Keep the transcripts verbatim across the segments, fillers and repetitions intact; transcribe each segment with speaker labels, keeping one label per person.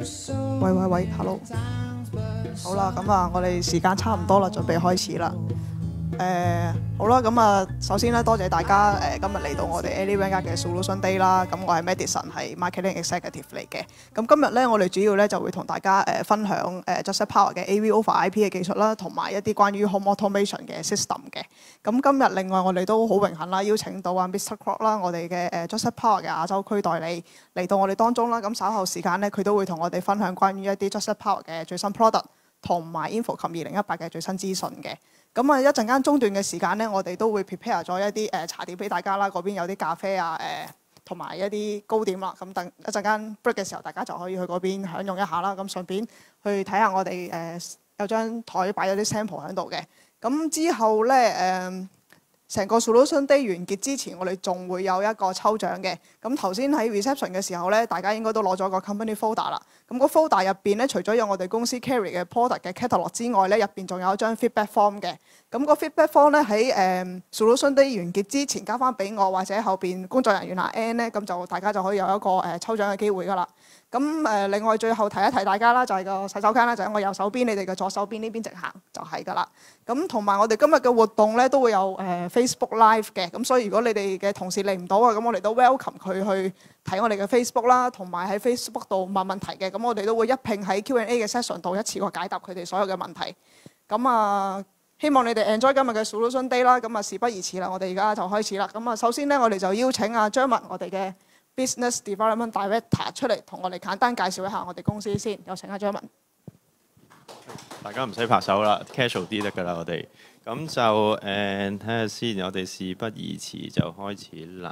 Speaker 1: 喂喂喂 ，hello， 好啦，咁啊，我哋時間差唔多啦，準備開始啦。誒、呃、好啦，咁啊，首先咧，多謝大家誒、呃、今日嚟到我哋 AnyVanguard 嘅 Solution Day 啦。咁我係 Madison， 係 Marketing Executive 嚟嘅。咁今日咧，我哋主要咧就會同大家誒、呃、分享誒、呃、Justice Power 嘅 A V over I P 嘅技術啦，同埋一啲關於 Home Automation 嘅 system 嘅。咁今日另外我哋都好榮幸啦，邀請到啊 Mister Croc 啦，我哋嘅誒 Justice Power 嘅亞洲區代理嚟到我哋當中啦。咁稍後時間咧，佢都會同我哋分享關於一啲 Justice Power 嘅最新 product 同埋 InfoComm 二零一八嘅最新資訊嘅。咁啊，一陣間中段嘅時間咧，我哋都會 prepare 咗一啲誒茶點俾大家啦。嗰邊有啲咖啡啊，誒同埋一啲糕點啦。咁等一陣間 break 嘅時候，大家就可以去嗰邊享用一下啦。咁順便去睇下我哋誒、呃、有張台擺咗啲 sample 喺度嘅。咁之後咧誒。呃成個 Solution Day 完結之前，我哋仲會有一個抽獎嘅。咁頭先喺 reception 嘅時候咧，大家應該都攞咗個 company folder 啦。咁個 folder 入邊咧，除咗有我哋公司 carry 嘅 product 嘅 catalog 之外咧，入邊仲有一張 feedback form 嘅。咁個 feedback form 咧喺誒 Solution Day 完結之前交翻俾我，或者後邊工作人員阿 Ann 咧，咁就大家就可以有一個誒、呃、抽獎嘅機會㗎啦。咁誒、呃、另外最後提一提大家啦，就係、是、個洗手間啦，就喺我右手邊，你哋嘅左手邊呢邊直行就係㗎啦。咁同埋我哋今日嘅活動咧都會有誒、呃、Facebook Live 嘅，咁所以如果你哋嘅同事嚟唔到啊，咁我哋都 welcome 佢去睇我哋嘅 Facebook 啦，同埋喺 Facebook 度問問題嘅，咁我哋都會一併喺 Q and A 嘅 session 度一次過解答佢哋所有嘅問題。咁啊，希望你哋 enjoy 今日嘅 Solution Day 啦。咁啊，事不宜遲啦，我哋而家就開始啦。咁啊，首先咧，我哋就邀請阿張文，我哋嘅 Business Development Director 出嚟同我哋簡單介紹一下我哋公司先。有請阿張文。
Speaker 2: 大家唔使拍手啦 ，casual 啲得㗎啦，我哋。咁就誒睇下先，我哋事不宜遲就開始啦。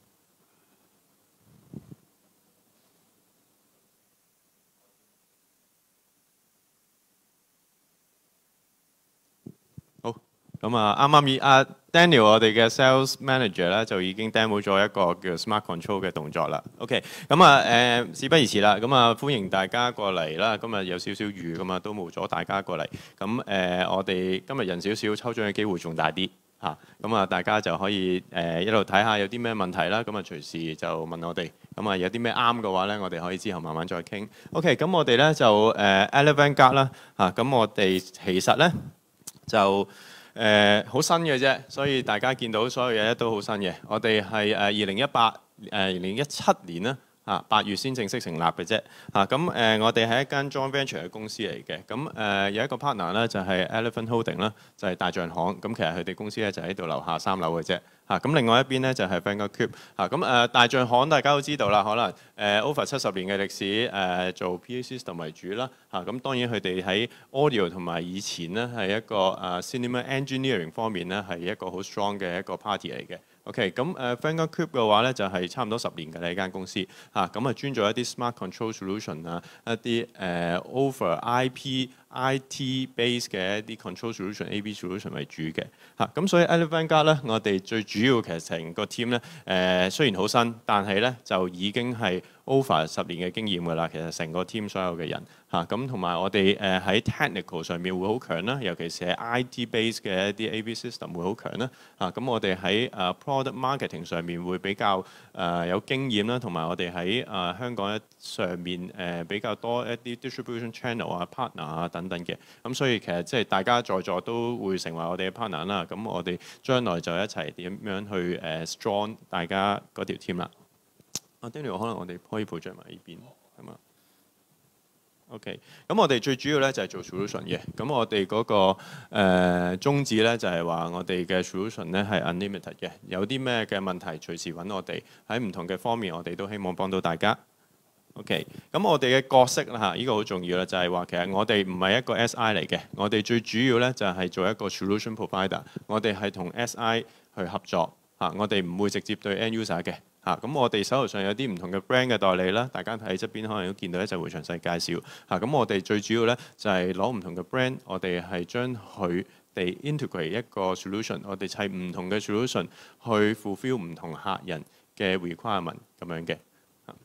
Speaker 2: 好，咁啊，啱啱以阿 Daniel 我哋嘅 Sales Manager 咧就已經 demo 咗一個叫 Smart Control 嘅動作啦。OK， 咁啊誒事不宜遲啦，咁啊歡迎大家過嚟啦。今日有少少雨咁啊，都冇阻大家過嚟。咁誒、呃，我哋今日人少少，抽獎嘅機會仲大啲嚇。咁啊，大家就可以誒、呃、一路睇下有啲咩問題啦。咁啊，隨時就問我哋。咁啊，有啲咩啱嘅話咧，我哋可以之後慢慢再傾。OK， 咁我哋咧就誒 AnyVanguard 啦嚇。咁我哋其實咧就誒好、呃、新嘅啫，所以大家見到所有嘢咧都好新嘅。我哋係誒二零一八誒二零一七年啦嚇八月先正式成立嘅啫嚇。咁、啊、誒、呃、我哋係一間 joint venture 嘅公司嚟嘅。咁、啊、誒有一個 partner 咧就係 Elephant Holding 啦，就係大象行。咁其實佢哋公司咧就喺度樓下三樓嘅啫。嚇、啊、咁另外一邊咧就係 Vanguard Cube 嚇。咁、啊、誒大象行大家都知道啦，可能誒、呃、over 七十年嘅歷史誒、呃、做 P A system 為主啦嚇。咁、啊、當然佢哋喺 audio 同埋以前咧係一個誒、uh, cinema engineering 方面咧係一個好 strong 嘅一個 party 嚟嘅。OK， 咁誒 Vanguard Cube 嘅話咧就係、是、差唔多十年嘅呢間公司嚇，咁啊專做一啲 smart control solution 啊，一啲誒、uh, over I P、I T base 嘅一啲 control solution、A V solution 為主嘅嚇，咁所以 AnyVanguard 咧，我哋最主要其實成個 team 咧誒雖然好新，但係咧就已經係 over 十年嘅經驗㗎啦。其實成個 team 所有嘅人嚇，咁同埋我哋誒喺 technical 上面會好強啦，尤其是係 I T base 嘅一啲 A V system 會好強啦嚇。咁我哋喺誒 product marketing 上面會比較誒有經驗啦，同埋我哋喺誒香港上面誒比較多一啲 distribution channel 啊、partner 啊等等嘅。咁所以其實即係大家在座都會成為我哋嘅 partner 啦。咁我哋將來就一齊點樣去誒 strong 大家嗰條 team 啦。啊 Daniel 可能我哋可以配著埋呢邊係嘛？OK， 咁我哋最主要咧就係做 solution 嘅，咁我哋嗰、那個誒、呃、宗旨咧就係話我哋嘅 solution 咧係 unlimited 嘅，有啲咩嘅問題隨時揾我哋，喺唔同嘅方面我哋都希望幫到大家。OK， 咁我哋嘅角色啦嚇，呢、這個好重要啦，就係、是、話其實我哋唔係一個 S I 嚟嘅，我哋最主要咧就係做一個 solution provider，我哋係同 S I 去合作嚇，我哋唔會直接對 end user 嘅。嚇咁、啊、我哋手頭上有啲唔同嘅 brand 嘅代理啦，大家喺側邊可能都見到咧，就會詳細介紹嚇。咁、啊、我哋最主要咧就係攞唔同嘅 brand，我哋係將佢哋 integrate 一個 solution，我哋砌唔同嘅 solution 去 fulfill 唔同客人嘅 requirement 咁樣嘅。啊、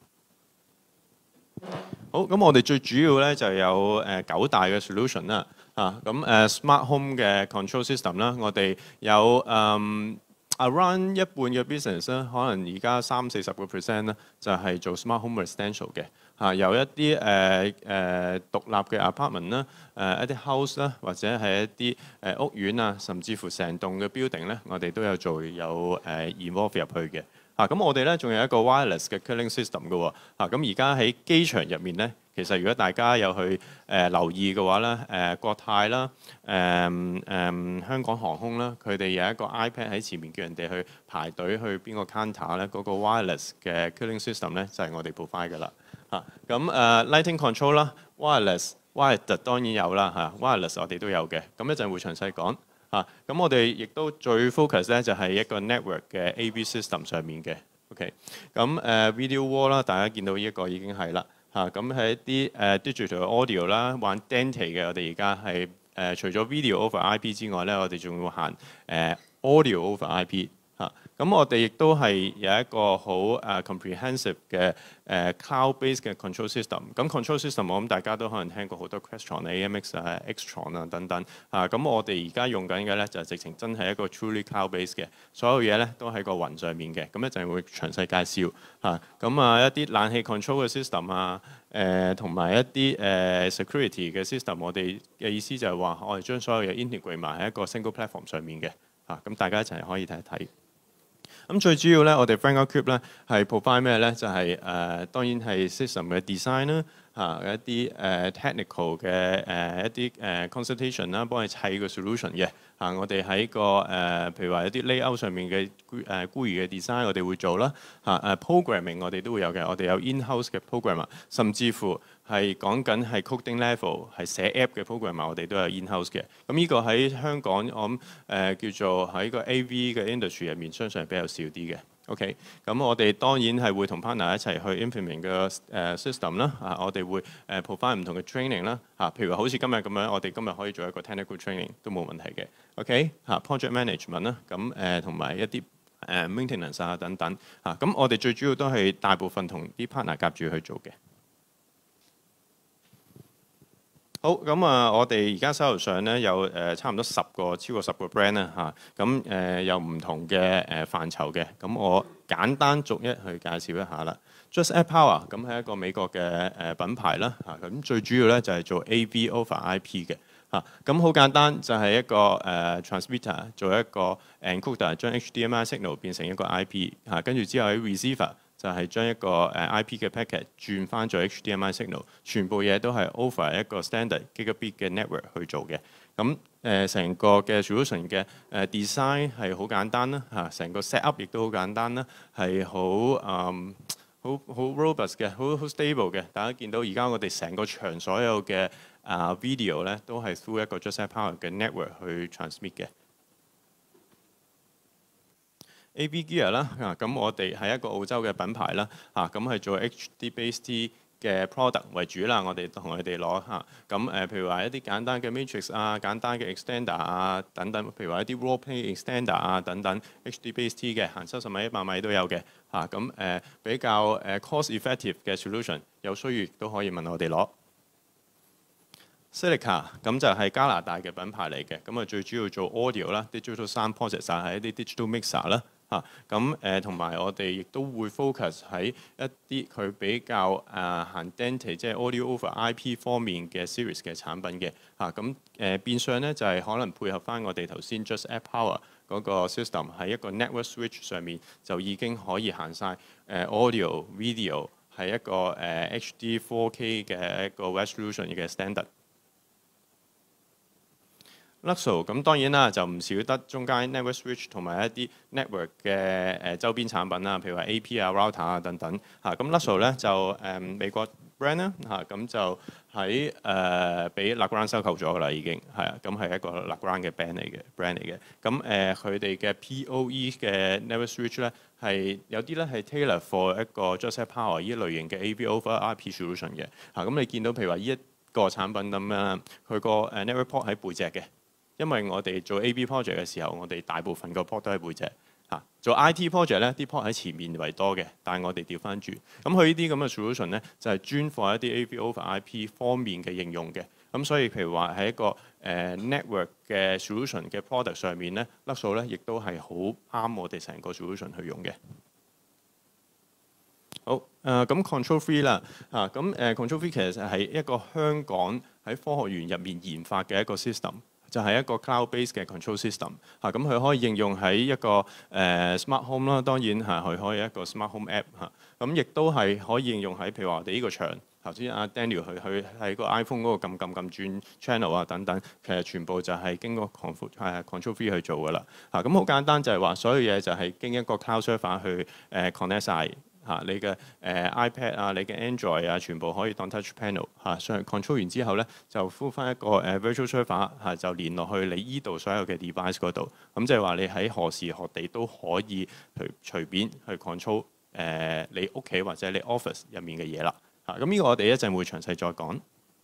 Speaker 2: 好，咁我哋最主要咧就有誒九大嘅 solution 啦。嚇咁誒 smart home 嘅 control system 啦，我哋有嗯。around 一半嘅 business 咧，可能而家三四十個 percent 咧，就係做 smart home residential 嘅嚇，由一啲誒誒獨立嘅 apartment 啦，誒一啲 house 啦，或者係一啲誒屋苑啊，甚至乎成棟嘅 building 咧，我哋都有做有誒 involve 入去嘅。啊，咁我哋咧仲有一個 wireless 嘅 cooling system 嘅喎。啊，咁而家喺機場入面咧，其實如果大家有去誒、呃、留意嘅話咧，誒、呃、國泰啦、誒、呃、誒、呃、香港航空啦，佢哋有一個 iPad 喺前面叫人哋去排隊去邊個 counter 咧，嗰、那個 wireless 嘅 cooling system 咧就係、是、我哋 provide 嘅啦。嚇、啊，咁誒、呃、lighting control 啦 ，wireless wired 當然有啦嚇、啊、，wireless 我哋都有嘅。咁一陣會詳細講。啊，咁我哋亦都最 focus 咧就係一個 network 嘅 A V system 上面嘅 ，OK。咁誒 video wall 啦，大家見到呢一個已經係啦，嚇咁係一啲誒 digital audio 啦，玩 dente 嘅，我哋而家係誒除咗 video over I P 之外咧，我哋仲會行誒 audio over I P 嚇。咁我哋亦都係有一個好誒 comprehensive 嘅誒 cloud-based 嘅 control system。咁 control system 我諗大家都可能聽過好多 Crestron、A M X 啊、Xtron 啊等等啊。咁我哋而家用緊嘅咧就係直情真係一個 truly cloud-based 嘅，所有嘢咧都喺個雲上面嘅。咁一陣會詳細介紹嚇。咁啊一啲冷氣 control 嘅 system 啊，誒同埋一啲誒 security 嘅 system， 我哋嘅意思就係話我哋將所有嘢 integrate 埋喺一個 single platform 上面嘅嚇。咁大家一齊可以睇一睇。咁最主要咧，我哋 Frank Cube 咧係 provide 咩咧？就係、是、誒、呃、當然係 system 嘅 design 啦，嚇一啲誒、呃、technical 嘅誒、呃、一啲誒、呃、consultation 啦，幫你砌個 solution 嘅嚇、啊。我哋喺個誒、呃、譬如話一啲 layout 上面嘅誒孤兒嘅 design，我哋會做啦嚇。誒、啊、programming 我哋都會有嘅，我哋有 in-house 嘅 programmer，甚至乎係講緊係 coding level 係寫 app 嘅 programmer，我哋都有 in-house 嘅。咁呢個喺香港我諗誒、呃、叫做喺個 A V 嘅 industry 入面，相信係比較少啲嘅。OK，咁我哋當然係會同 partner 一齊去 implement 個誒 system 啦。啊，我哋會誒 provide 唔同嘅 training 啦。嚇，譬如話好似今日咁樣，我哋今日可以做一個 technical training 都冇問題嘅。OK，嚇 project management 啦，咁誒同埋一啲誒 maintenance 啊等等。嚇，咁我哋最主要都係大部分同啲 partner 夾住去做嘅。好，咁啊，我哋而家手頭上咧有誒差唔多十個，超過十個 brand 啦嚇，咁誒有唔同嘅誒範疇嘅，咁我簡單逐一去介紹一下啦。Just Add Power 咁係一個美國嘅誒品牌啦嚇，咁最主要咧就係做 A V over I P 嘅嚇，咁好簡單就係一個誒 transmitter 做一個 encoder 將 H D M I signal 變成一個 I P 嚇，跟住之後喺 receiver。就係將一個誒 I P 嘅 packet 轉翻做 H D M I signal，全部嘢都係 over 一個 standard gigabit 嘅 network 去做嘅。咁誒成個嘅 solution 嘅誒 design 係好簡單啦嚇，成個 set up 亦都好簡單啦，係好誒好好 robust 嘅，好好 stable 嘅。大家見到而家我哋成個場所有嘅啊 video 咧，都係 through 一個 Just Add Power 嘅 network 去 transmit 嘅。A V Gear 啦，啊咁我哋係一個澳洲嘅品牌啦，嚇咁係做 H D Base T 嘅 product 為主啦。我哋同佢哋攞嚇，咁誒譬如話一啲簡單嘅 matrix 啊、簡單嘅 extender 啊等等，譬如話一啲 role play extender 啊等等 H D Base T 嘅，行七十米、一百米都有嘅嚇。咁誒比較誒 cost effective 嘅 solution，有需要亦都可以問我哋攞。Silica 咁就係加拿大嘅品牌嚟嘅，咁啊最主要做 audio 啦、digital sound processor 係一啲 digital mixer 啦。嚇咁誒，同埋我哋亦都會 focus 喺一啲佢比較誒行 dente， 即係 audio over I P 方面嘅 series 嘅產品嘅嚇。咁誒變相咧就係可能配合翻我哋頭先 Just Add Power 嗰個 system， 喺一個 network switch 上面就已經可以行晒誒 audio、video 係一個誒 H D 四 K 嘅一個 resolution 嘅 standard。Luxo 咁當然啦，就唔少得中間 network switch 同埋一啲 network 嘅誒周邊產品啦，譬如話 A P 啊、router 啊等等嚇。咁 Luxo 咧就誒美國 brand 啦嚇，咁就喺誒俾 Legrand 收購咗噶啦，已經係啊，咁係一個 Legrand 嘅 brand 嚟嘅 brand 嚟嘅。咁誒佢哋嘅 P O E 嘅 network switch 咧係有啲咧係 tailor for 一個 Just Add Power 依類型嘅 A V over I P solution 嘅嚇。咁你見到譬如話依一個產品咁樣，佢個誒 network port 喺背脊嘅。因為我哋做 A V project 嘅時候，我哋大部分個 port 都喺背脊嚇。做 I T project 咧，啲 port 喺前面為多嘅，但係我哋調翻轉。咁佢呢啲咁嘅 solution 咧，就係專 for 一啲 A V over I P 方面嘅應用嘅。咁所以譬如話喺一個誒 network 嘅 solution 嘅 product 上面咧，粒數咧亦都係好啱我哋成個 solution 去用嘅。 好，誒、呃、咁 Control Three 啦，嚇咁誒 Control Three 其實係一個香港喺科學園入面研發嘅一個 system，就係一個 cloud-based 嘅 control system 嚇，咁佢可以應用喺一個誒、呃、smart home 啦，當然嚇佢可以一個 smart home app 嚇，咁亦都係可以應用喺譬如話我哋呢個牆，頭先阿 Daniel 佢佢喺個 iPhone 嗰個撳撳撳轉 channel 啊等等，其實全部就係經過 Control 誒 Control Three 去做㗎啦嚇，咁好簡單就係話所有嘢就係經一個 cloud server 去誒 connect 晒。嚇你嘅誒、呃、iPad 啊，你嘅 Android 啊，全部可以當 touch panel 嚇，上去 control 完之後咧，就呼翻一個誒、呃、virtual server 嚇，就連落去你依度所有嘅 device 嗰度。咁即係話你喺何時何地都可以隨隨便去 control 誒、呃、你屋企或者你 office 入面嘅嘢啦。嚇，咁呢個我哋一陣會詳細再講。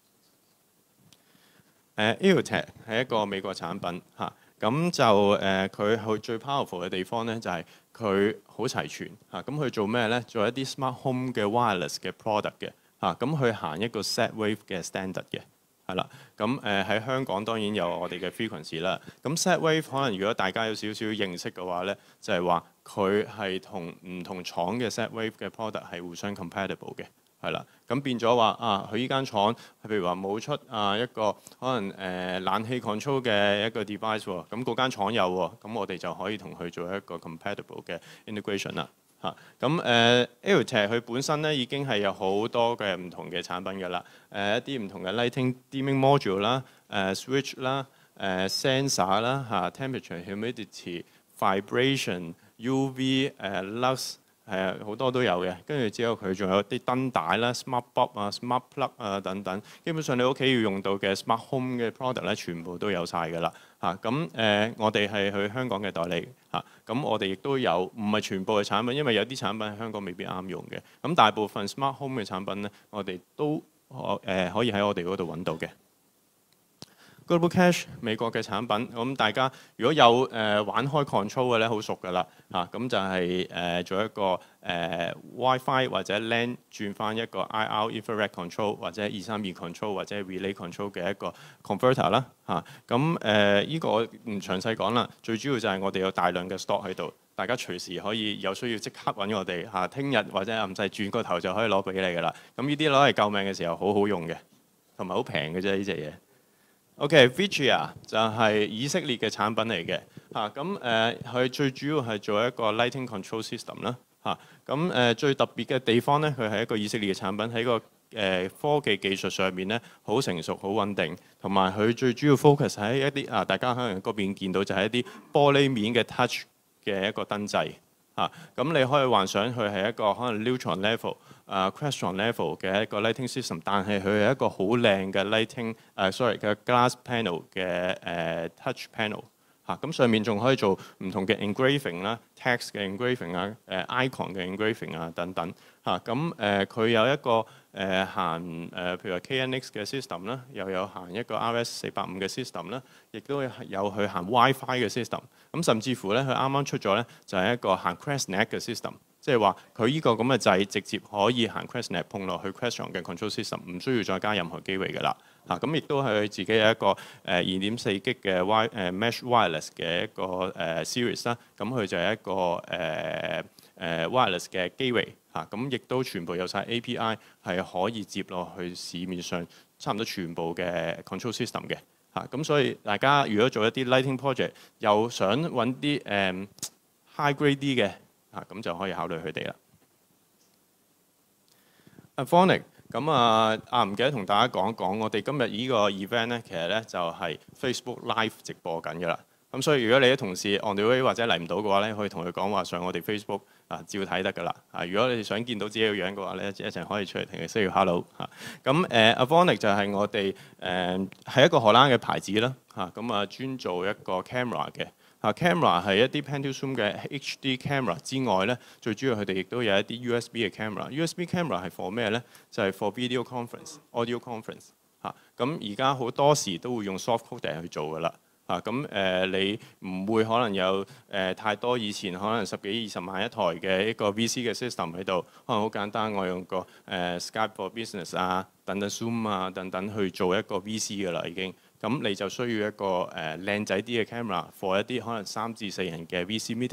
Speaker 2: 誒 EOTech 係一個美國產品嚇，咁就誒佢佢最 powerful 嘅地方咧就係、是。佢好齊全嚇，咁佢做咩咧？做一啲 smart home 嘅 wireless 嘅 product 嘅嚇，咁佢行一個 Z-Wave 嘅 standard 嘅，係啦。咁誒喺香港當然有我哋嘅 frequency 啦。咁 Z-Wave 可能如果大家有少少認識嘅話咧，就係話佢係同唔同廠嘅 Z-Wave 嘅 product 係互相 compatible 嘅。係啦，咁變咗話啊，佢依間廠，譬如話冇出啊一個可能誒、呃、冷氣 control 嘅一個 device 喎，咁嗰間廠有喎，咁我哋就可以同佢做一個 compatible 嘅 integration 啦嚇。咁誒 EOTech 佢本身咧已經係有好多嘅唔同嘅產品㗎啦，誒、呃、一啲唔同嘅 lighting dimming module 啦、誒、呃、switch 啦、誒、呃、sensor 啦嚇、啊、temperature humidity vibration U V 誒、呃、lux。係啊，好多都有嘅。跟住之後佢仲有啲燈帶啦、smart bulb 啊、smart plug 啊等等。基本上你屋企要用到嘅 smart home 嘅 product 咧，全部都有晒㗎啦。嚇咁誒，我哋係去香港嘅代理嚇。咁、啊、我哋亦都有，唔係全部嘅產品，因為有啲產品喺香港未必啱用嘅。咁大部分 smart home 嘅產品咧，我哋都可誒、呃、可以喺我哋嗰度揾到嘅。Global Cache 美國嘅產品，咁大家如果有誒、呃、玩開 control 嘅咧，好熟㗎啦嚇，咁就係、是、誒、呃、做一個誒、呃、WiFi 或者 LAN 轉翻一個 I R infrared control 或者二三二 control 或者 relay control 嘅一個 converter 啦嚇，咁誒依個我唔詳細講啦，最主要就係我哋有大量嘅 stock 喺度，大家隨時可以有需要即刻揾我哋嚇，聽、啊、日或者唔使轉個頭就可以攞俾你㗎啦，咁呢啲攞嚟救命嘅時候好好用嘅，同埋好平嘅啫呢隻嘢。OK，Vitria 就係以色列嘅產品嚟嘅嚇，咁誒佢最主要係做一個 lighting control system 啦嚇，咁誒最特別嘅地方咧，佢係一個以色列嘅產品喺個誒科技技術上面咧好成熟、好穩定，同埋佢最主要 focus 喺一啲啊，大家可能嗰邊見到就係一啲玻璃面嘅 touch 嘅一個燈掣嚇，咁你可以幻想佢係一個可能 neutron level。啊、uh, crestron level 嘅一個 lighting system，但係佢係一個好靚嘅 lighting，誒、uh, sorry 嘅 glass panel 嘅誒、uh, touch panel 嚇、啊，咁上面仲可以做唔同嘅 engraving 啦、text 嘅 engraving 啊、誒 icon 嘅 engraving 啊等等嚇，咁誒佢有一個誒、呃、行誒、呃、譬如話 K N X 嘅 system 啦，又有行一個 R S 四百五嘅 system 啦，亦都有去行 WiFi 嘅 system，咁甚至乎咧佢啱啱出咗咧就係、是、一個行 Crestnet 嘅 system。即係話佢呢個咁嘅掣直接可以行 Crestnet 碰落去 Crestron 嘅 control system， 唔需要再加任何機位㗎啦。嚇咁亦都係佢自己有一個誒二點四 G 嘅 Wi 誒 Mesh Wireless 嘅一個誒 series 啦。咁佢就係一個誒誒 wireless 嘅機位嚇。咁亦都全部有晒 A P I 係可以接落去市面上差唔多全部嘅 control system 嘅嚇。咁所以大家如果做一啲 lighting project，又想揾啲誒 high grade 啲嘅。啊，咁就可以考慮佢哋啦。Avonic 咁啊啊，唔記得同大家講一講，我哋今日呢個 event 咧，其實咧就係 Facebook Live 直播緊㗎啦。咁所以如果你啲同事 on the way 或者嚟唔到嘅話咧，可以同佢講話上我哋 Facebook 啊，照睇得㗎啦。啊，如果你哋想見到自己個樣嘅話咧，一陣可以出嚟同佢 say hello 嚇。咁誒 Avonic 就係我哋誒係一個荷蘭嘅牌子啦嚇。咁啊專做一個 camera 嘅。啊 camera 係一啲 Pentax zoom 嘅 H D camera 之外咧，最主要佢哋亦都有一啲 U S B 嘅 camera。U S B camera 係 for 咩咧？就係 for video conference、audio conference 嚇。咁而家好多時都會用 soft codec 去做㗎啦。嚇咁誒，你唔會可能有誒、呃、太多以前可能十幾二十萬一台嘅一個 V C 嘅 system 喺度，可能好簡單，我用個誒、呃、Skype for Business 啊，等等 Zoom 啊等等去做一個 V C 㗎啦已經。咁你就需要一個誒靚仔啲嘅 camera，for 一啲可能三至四人嘅 V C meeting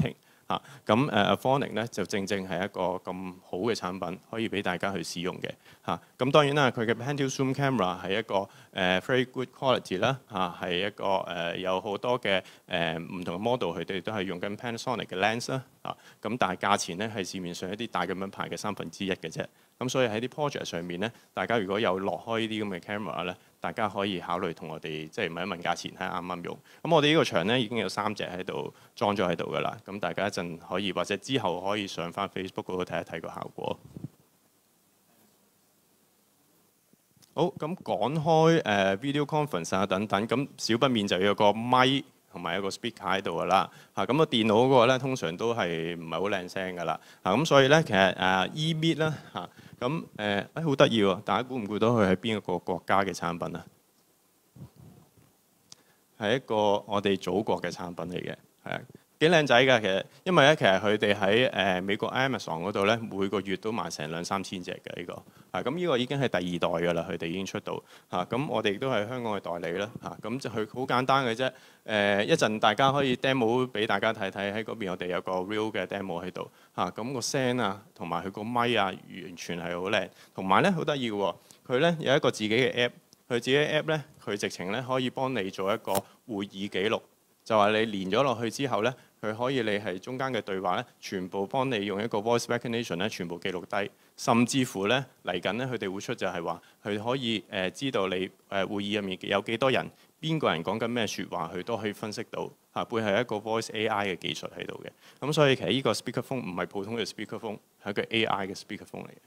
Speaker 2: 嚇。咁誒 Auphonic 咧就正正係一個咁好嘅產品，可以俾大家去使用嘅嚇。咁當然啦，佢嘅 Pan-tilt zoom camera 係一個誒、呃、very good quality 啦嚇，係一個誒、呃、有好多嘅誒唔同嘅 model，佢哋都係用緊 Panasonic 嘅 lens 啦嚇。咁但係價錢咧係市面上一啲大咁樣牌嘅三分之一嘅啫。咁所以喺啲 project 上面咧，大家如果有落開呢啲咁嘅 camera 咧，大家可以考慮同我哋即係問一問價錢，睇下啱唔啱用。咁我哋呢個場咧已經有三隻喺度裝咗喺度㗎啦。咁大家一陣可以或者之後可以上翻 Facebook 嗰度睇一睇個效果。好，咁講開誒、呃、video conference 啊等等，咁少不免就要有個咪同埋有個 speaker 喺度㗎啦。嚇，咁個電腦嗰個咧通常都係唔係好靚聲㗎啦。嚇，咁所以咧其實誒 eMeet 啦嚇。咁誒誒好得意喎！大家估唔估到佢係邊一個國家嘅產品啊？係一個我哋祖國嘅產品嚟嘅，係啊，幾靚仔㗎。其實因為咧，其實佢哋喺誒美國 Amazon 嗰度咧，每個月都賣成兩三千隻嘅呢個。啊，咁呢個已經係第二代㗎啦，佢哋已經出到嚇。咁我哋亦都係香港嘅代理啦。嚇，咁就佢好簡單嘅啫。誒一陣大家可以 demo 俾大家睇睇，喺嗰邊我哋有個 real 嘅 demo 喺度嚇。咁個聲啊，同埋佢個咪啊，完全係好靚。同埋咧好得意嘅喎，佢咧有一個自己嘅 app，佢自己嘅 app 咧，佢直情咧可以幫你做一個會議記錄，就話你連咗落去之後咧，佢可以你係中間嘅對話咧，全部幫你用一個 voice recognition 咧，全部記錄低，甚至乎咧嚟緊咧佢哋會出就係話，佢可以誒知道你誒會議入面有幾多人。邊個人講緊咩説話，佢都可以分析到嚇，背後係一個 voice A I 嘅技術喺度嘅。咁所以其實呢個 speaker phone 唔係普通嘅 speaker phone，係一個 A I 嘅 speaker phone 嚟嘅。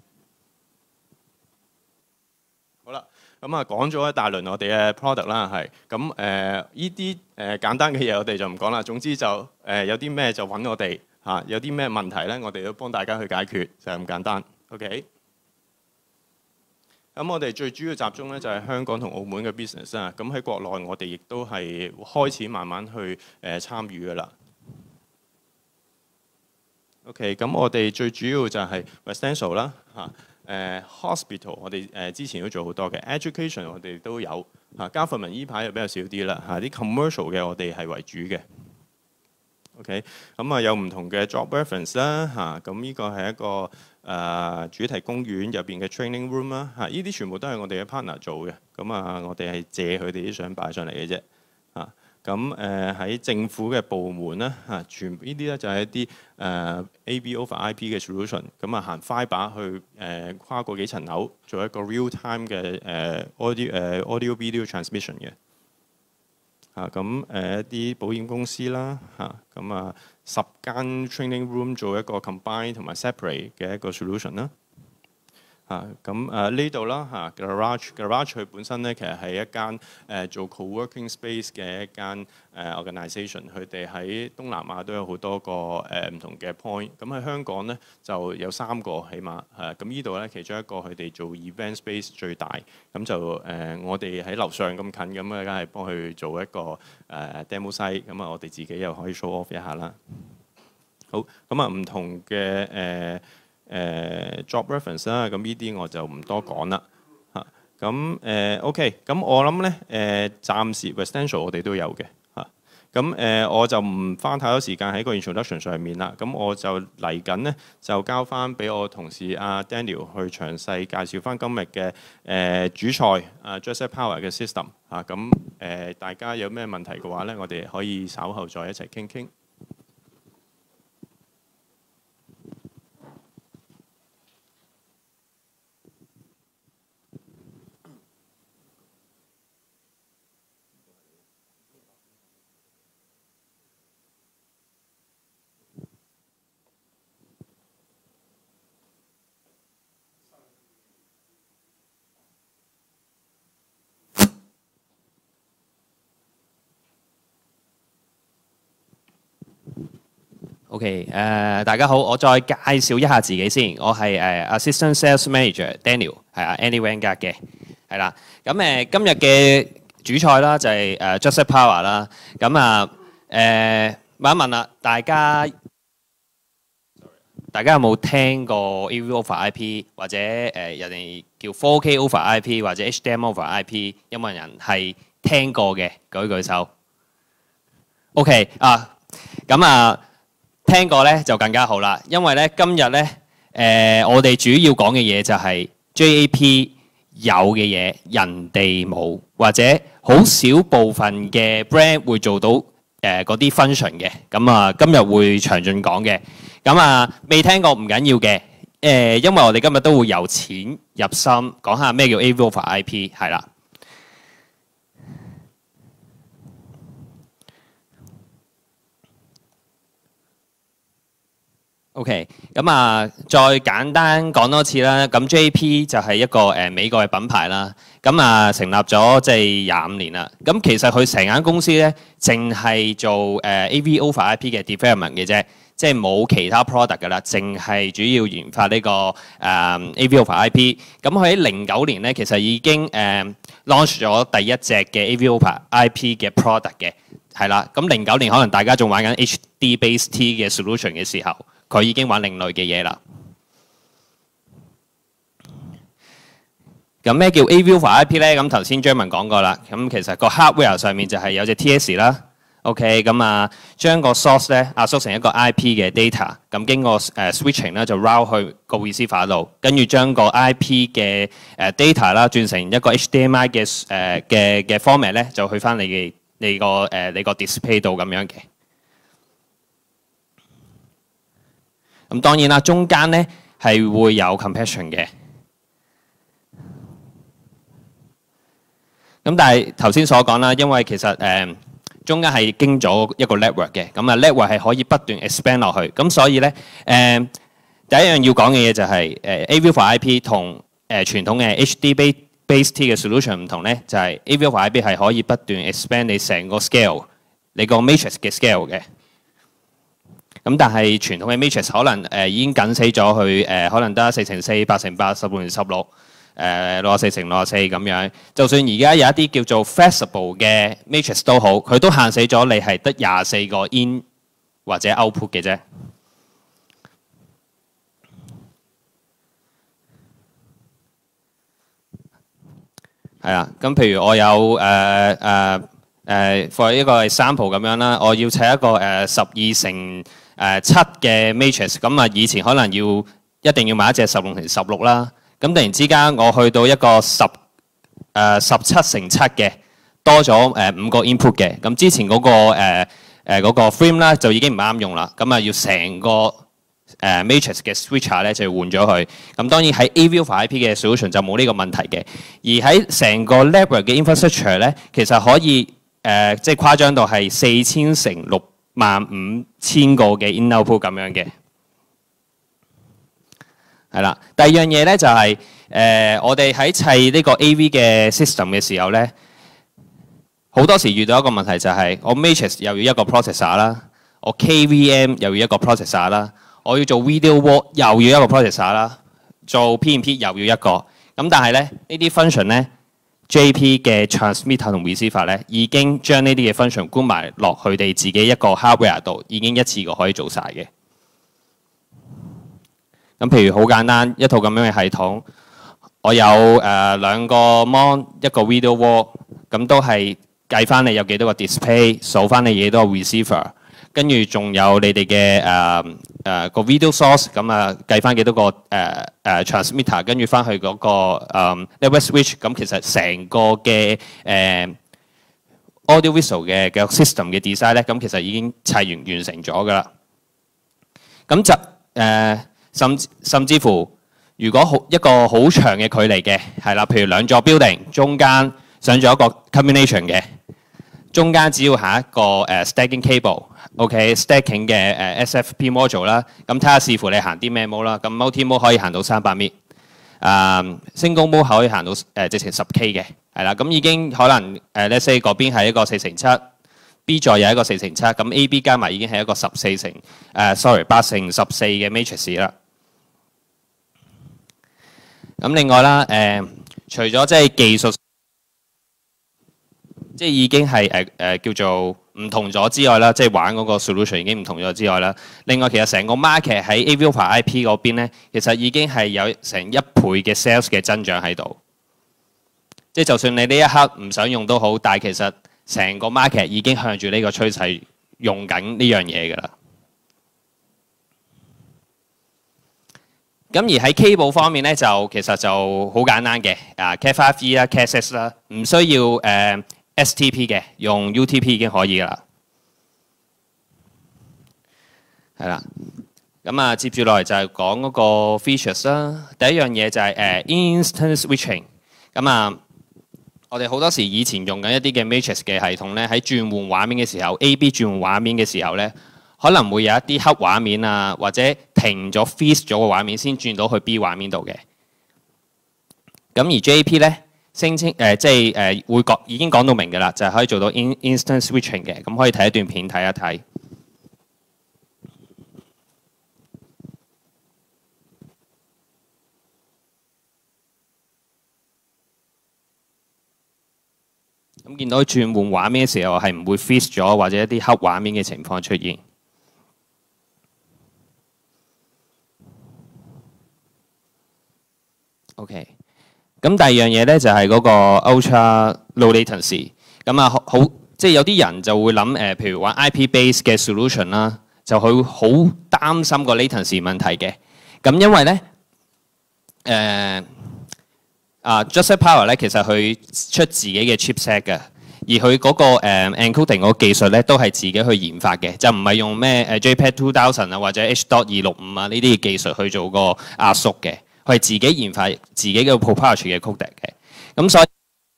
Speaker 2: 好啦，咁啊講咗一大輪我哋嘅 product 啦，係咁誒呢啲誒簡單嘅嘢我哋就唔講啦。總之就誒、呃、有啲咩就揾我哋嚇，有啲咩問題咧，我哋都幫大家去解決，就係咁簡單。OK。咁我哋最主要集中咧就係香港同澳門嘅 business 啊，咁喺國內我哋亦都係開始慢慢去誒參與㗎啦。OK，咁我哋最主要就係 residential 啦嚇，誒 hospital 我哋誒之前都做好多嘅 education 我哋都有嚇，government依排又比較少啲啦嚇，啲 commercial 嘅我哋係為主嘅。OK，咁啊有唔同嘅 job reference 啦嚇，咁呢個係一個誒、呃、主題公園入邊嘅 training room 啦嚇，呢啲全部都係我哋嘅 partner 做嘅，咁啊我哋係借佢哋啲相擺上嚟嘅啫嚇。咁誒喺政府嘅部門咧嚇，全部呢啲咧就係一啲誒、呃、A V over I P 嘅 solution， 咁啊行 fibre 去誒、呃、跨過幾層樓，做一個 real time 嘅誒、呃、audio 誒、呃、audio video transmission 嘅。啊，咁誒一啲保險公司啦，嚇咁啊十間 training room 做一個 combine 同埋 separate 嘅一個 solution 啦，嚇咁誒呢度啦嚇 garage garage 佢本身咧其實係一間誒做 co-working space 嘅一間誒 organisation，佢哋喺東南亞都有好多個誒唔同嘅 point，咁喺香港咧就有三個起碼誒，咁呢度咧其中一個佢哋做 event space 最大，咁就誒、呃、我哋喺樓上咁近咁啊，梗係幫佢做一個誒、呃、demo site，咁啊我哋自己又可以 show off 一下啦。好，咁啊唔同嘅誒。呃誒、uh, job reference 啦，咁呢啲我就唔多講啦嚇。咁誒 OK，咁我諗咧誒暫時 residential 我哋都有嘅嚇。咁、啊、誒我就唔花太多時間喺個 introduction 上面啦。咁我就嚟緊咧就交翻俾我同事阿 Daniel 去詳細介紹翻今日嘅誒主菜啊 Jet Power 嘅 system 嚇。咁、啊、誒大家有咩問題嘅話咧，我哋可以稍後再一齊傾傾。
Speaker 3: OK，誒、uh, 大家好，我再介紹一下自己先。我係誒、uh, Assistant Sales Manager Daniel，係啊 Andy Vanguard 嘅，係啦。咁誒、uh, 今日嘅主菜啦就係誒 Jet Power 啦。咁啊誒問一問啦，大家大家有冇聽過 A V over I P 或者誒、uh, 人哋叫 four K over I P 或者 H D M I over I P？ 有冇人係聽過嘅？舉舉手。OK 啊，咁啊。 聽過咧就更加好啦，因為咧今日咧誒我哋主要講嘅嘢就係 J A P 有嘅嘢，人哋冇，或者好少部分嘅 brand 會做到誒嗰啲 function 嘅。咁啊，今日會詳盡講嘅。咁啊，未聽過唔緊要嘅。誒，因為我哋今日都會由淺入深講下咩叫 A V over I P 係啦。OK， 咁啊，再簡單講多次啦。咁 J A P 就係一個誒美國嘅品牌啦。咁啊，成立咗即係廿五年啦。咁其實佢成間公司咧，淨係做誒 A V over I P 嘅 development 嘅啫。即係冇其他 product 㗎啦，淨係主要研發呢、這個誒、um, A V over I P。咁佢喺零九年咧，其實已經誒、um, launch 咗第一隻嘅 A V over I P 嘅 product 嘅，係啦。咁零九年可能大家仲玩緊 H D base T 嘅 solution 嘅時候，佢已經玩另類嘅嘢啦。咁咩叫 A V over I P 咧？咁頭先張文講過啦。咁其實個 hardware 上面就係有隻 T S 啦。OK， 咁啊，將個 source 咧壓縮成一個 I P 嘅 data，咁經過誒 switching 咧就 route 去個 receiver 度，跟住將個 I P 嘅誒 data 啦轉成一個 H D M I 嘅誒嘅嘅 format 咧，就去翻你嘅你個誒你個 display 度咁樣嘅。咁當然啦，中間咧係會有 compression 嘅。咁但係頭先所講啦，因為其實誒。呃中間係經咗一個 network 嘅，咁啊 network 係可以不斷 expand 落去，咁所以咧誒、呃、第一樣要講嘅嘢就係、是、誒、呃、A V over I P 同誒、呃、傳統嘅 H D base T 嘅 solution 唔同咧，就係、是、A V over I P 係可以不斷 expand 你成個 scale， 你個 matrix 嘅 scale 嘅。咁但係傳統嘅 matrix 可能誒、呃、已經緊死咗去誒、呃，可能得四乘四、八乘八、十六乘十六。誒六十四乘六十四咁樣，就算而家有一啲叫做 flexible 嘅 matrix 都好，佢都限死咗你係得廿四個 in 或者 output 嘅啫。係啊，咁譬如我有誒誒誒 for 一個 sample 咁樣啦，我要砌一個誒十二乘誒七嘅 matrix，咁啊以前可能要一定要買一隻十六乘十六啦。咁突然之間，我去到一個十誒十七乘七嘅，多咗誒五個 input 嘅。咁之前嗰、那個誒誒嗰個 frame 咧就已經唔啱用啦。咁啊要成個誒 matrix 嘅 switcher 咧就要換咗佢。咁當然喺 A V over I P 嘅 solution 就冇呢個問題嘅。而喺成個 network 嘅 infrastructure 咧，其實可以誒、呃、即係誇張到係四千乘六萬五千個嘅 in output 咁樣嘅。係啦，第二樣嘢咧就係、是、誒、呃，我哋喺砌呢個 A V 嘅 system 嘅時候咧，好多時遇到一個問題就係、是、我 matrix 又要一個 processor 啦，我 K V M 又要一個 processor 啦，我要做 video wall 又要一個 processor 啦，做 P and P 又要一個。咁但係咧呢啲 function 咧 J P 嘅 transmitter 同 receiver 咧已經將呢啲嘅 function 搬埋落佢哋自己一個 hardware 度，已經一次過可以做晒嘅。咁譬如好簡單一套咁樣嘅系統，我有誒、呃、兩個 mon 一個 video wall， 咁都係計翻你有幾多個 display， 數翻你幾多個 receiver， 跟住仲有你哋嘅誒誒個 video source， 咁啊計翻幾多個誒誒、呃呃、transmitter， 跟住翻去嗰、那個誒 network switch， 咁其實成個嘅誒、呃、audio visual 嘅嘅 system 嘅 design 咧，咁其實已經砌完完成咗噶啦。咁就誒。呃甚至甚至乎，如果好一個好長嘅距離嘅，係啦，譬如兩座 building 中間上咗一個 combination 嘅，中間只要下一個誒、uh, stacking cable，OK，stacking、okay? 嘅誒、uh, S F P module 啦，咁睇下視乎你行啲咩 mode 啦，咁 multi mode 可以行到三百米，啊、um, single mode 可以行到誒、uh, 直情十 K 嘅，係啦，咁已經可能誒、uh, let's say 嗰邊係一個四乘七。B 座有一個四乘七，咁 A、B 加埋已經係一個十四乘誒 sorry 八乘十四嘅 matrix 啦。咁另外啦，誒、呃、除咗即係技術，即係已經係誒誒叫做唔同咗之外啦，即係玩嗰個 solution 已經唔同咗之外啦。另外其實成個 market 喺 A V over I P 嗰邊咧，其實已經係有成一倍嘅 sales 嘅增長喺度。即係就算你呢一刻唔想用都好，但係其實成個 market 已經向住呢個趨勢用緊呢樣嘢㗎啦。 咁而喺 cable 方面咧，就其實就好簡單嘅，啊 Cat 五 E 啦、Cat 六啦，唔需要誒、呃、S T P 嘅，用 U T P 已經可以噶啦。係啦，咁啊接住落嚟就係講嗰個 features 啦。第一樣嘢就係、是、誒、呃、instant switching。咁啊，我哋好多時以前用緊一啲嘅 matrix 嘅系統咧，喺轉換畫面嘅時候 ，A B 轉換畫面嘅時候咧，可能會有一啲黑畫面啊，或者停咗 freeze 咗個畫面先轉到去 B 畫面度嘅。咁而 J P 咧聲稱誒即係誒、呃、會講已經講到明嘅啦，就係、是、可以做到 in instant switching 嘅。咁可以睇一段片睇一睇。咁見到轉換畫面嘅時候係唔會 freeze 咗或者一啲黑畫面嘅情況出現。OK， 咁第二樣嘢咧就係嗰個 ultra low latency。咁啊好，即係有啲人就會諗誒，譬如話 I P base 嘅 solution 啦，就會好擔心個 latency 問題嘅。咁因為咧誒。呃啊 Jet Power 咧，其實佢出自己嘅 chipset 嘅，而佢嗰、那個誒、uh, encoding 嗰個技術咧，都係自己去研發嘅，就唔係用咩誒 JPEG 二千啊或者 H. 二六五啊呢啲技術去做個壓縮嘅，佢係自己研發自己嘅 proprietary 嘅 codec 嘅。咁所以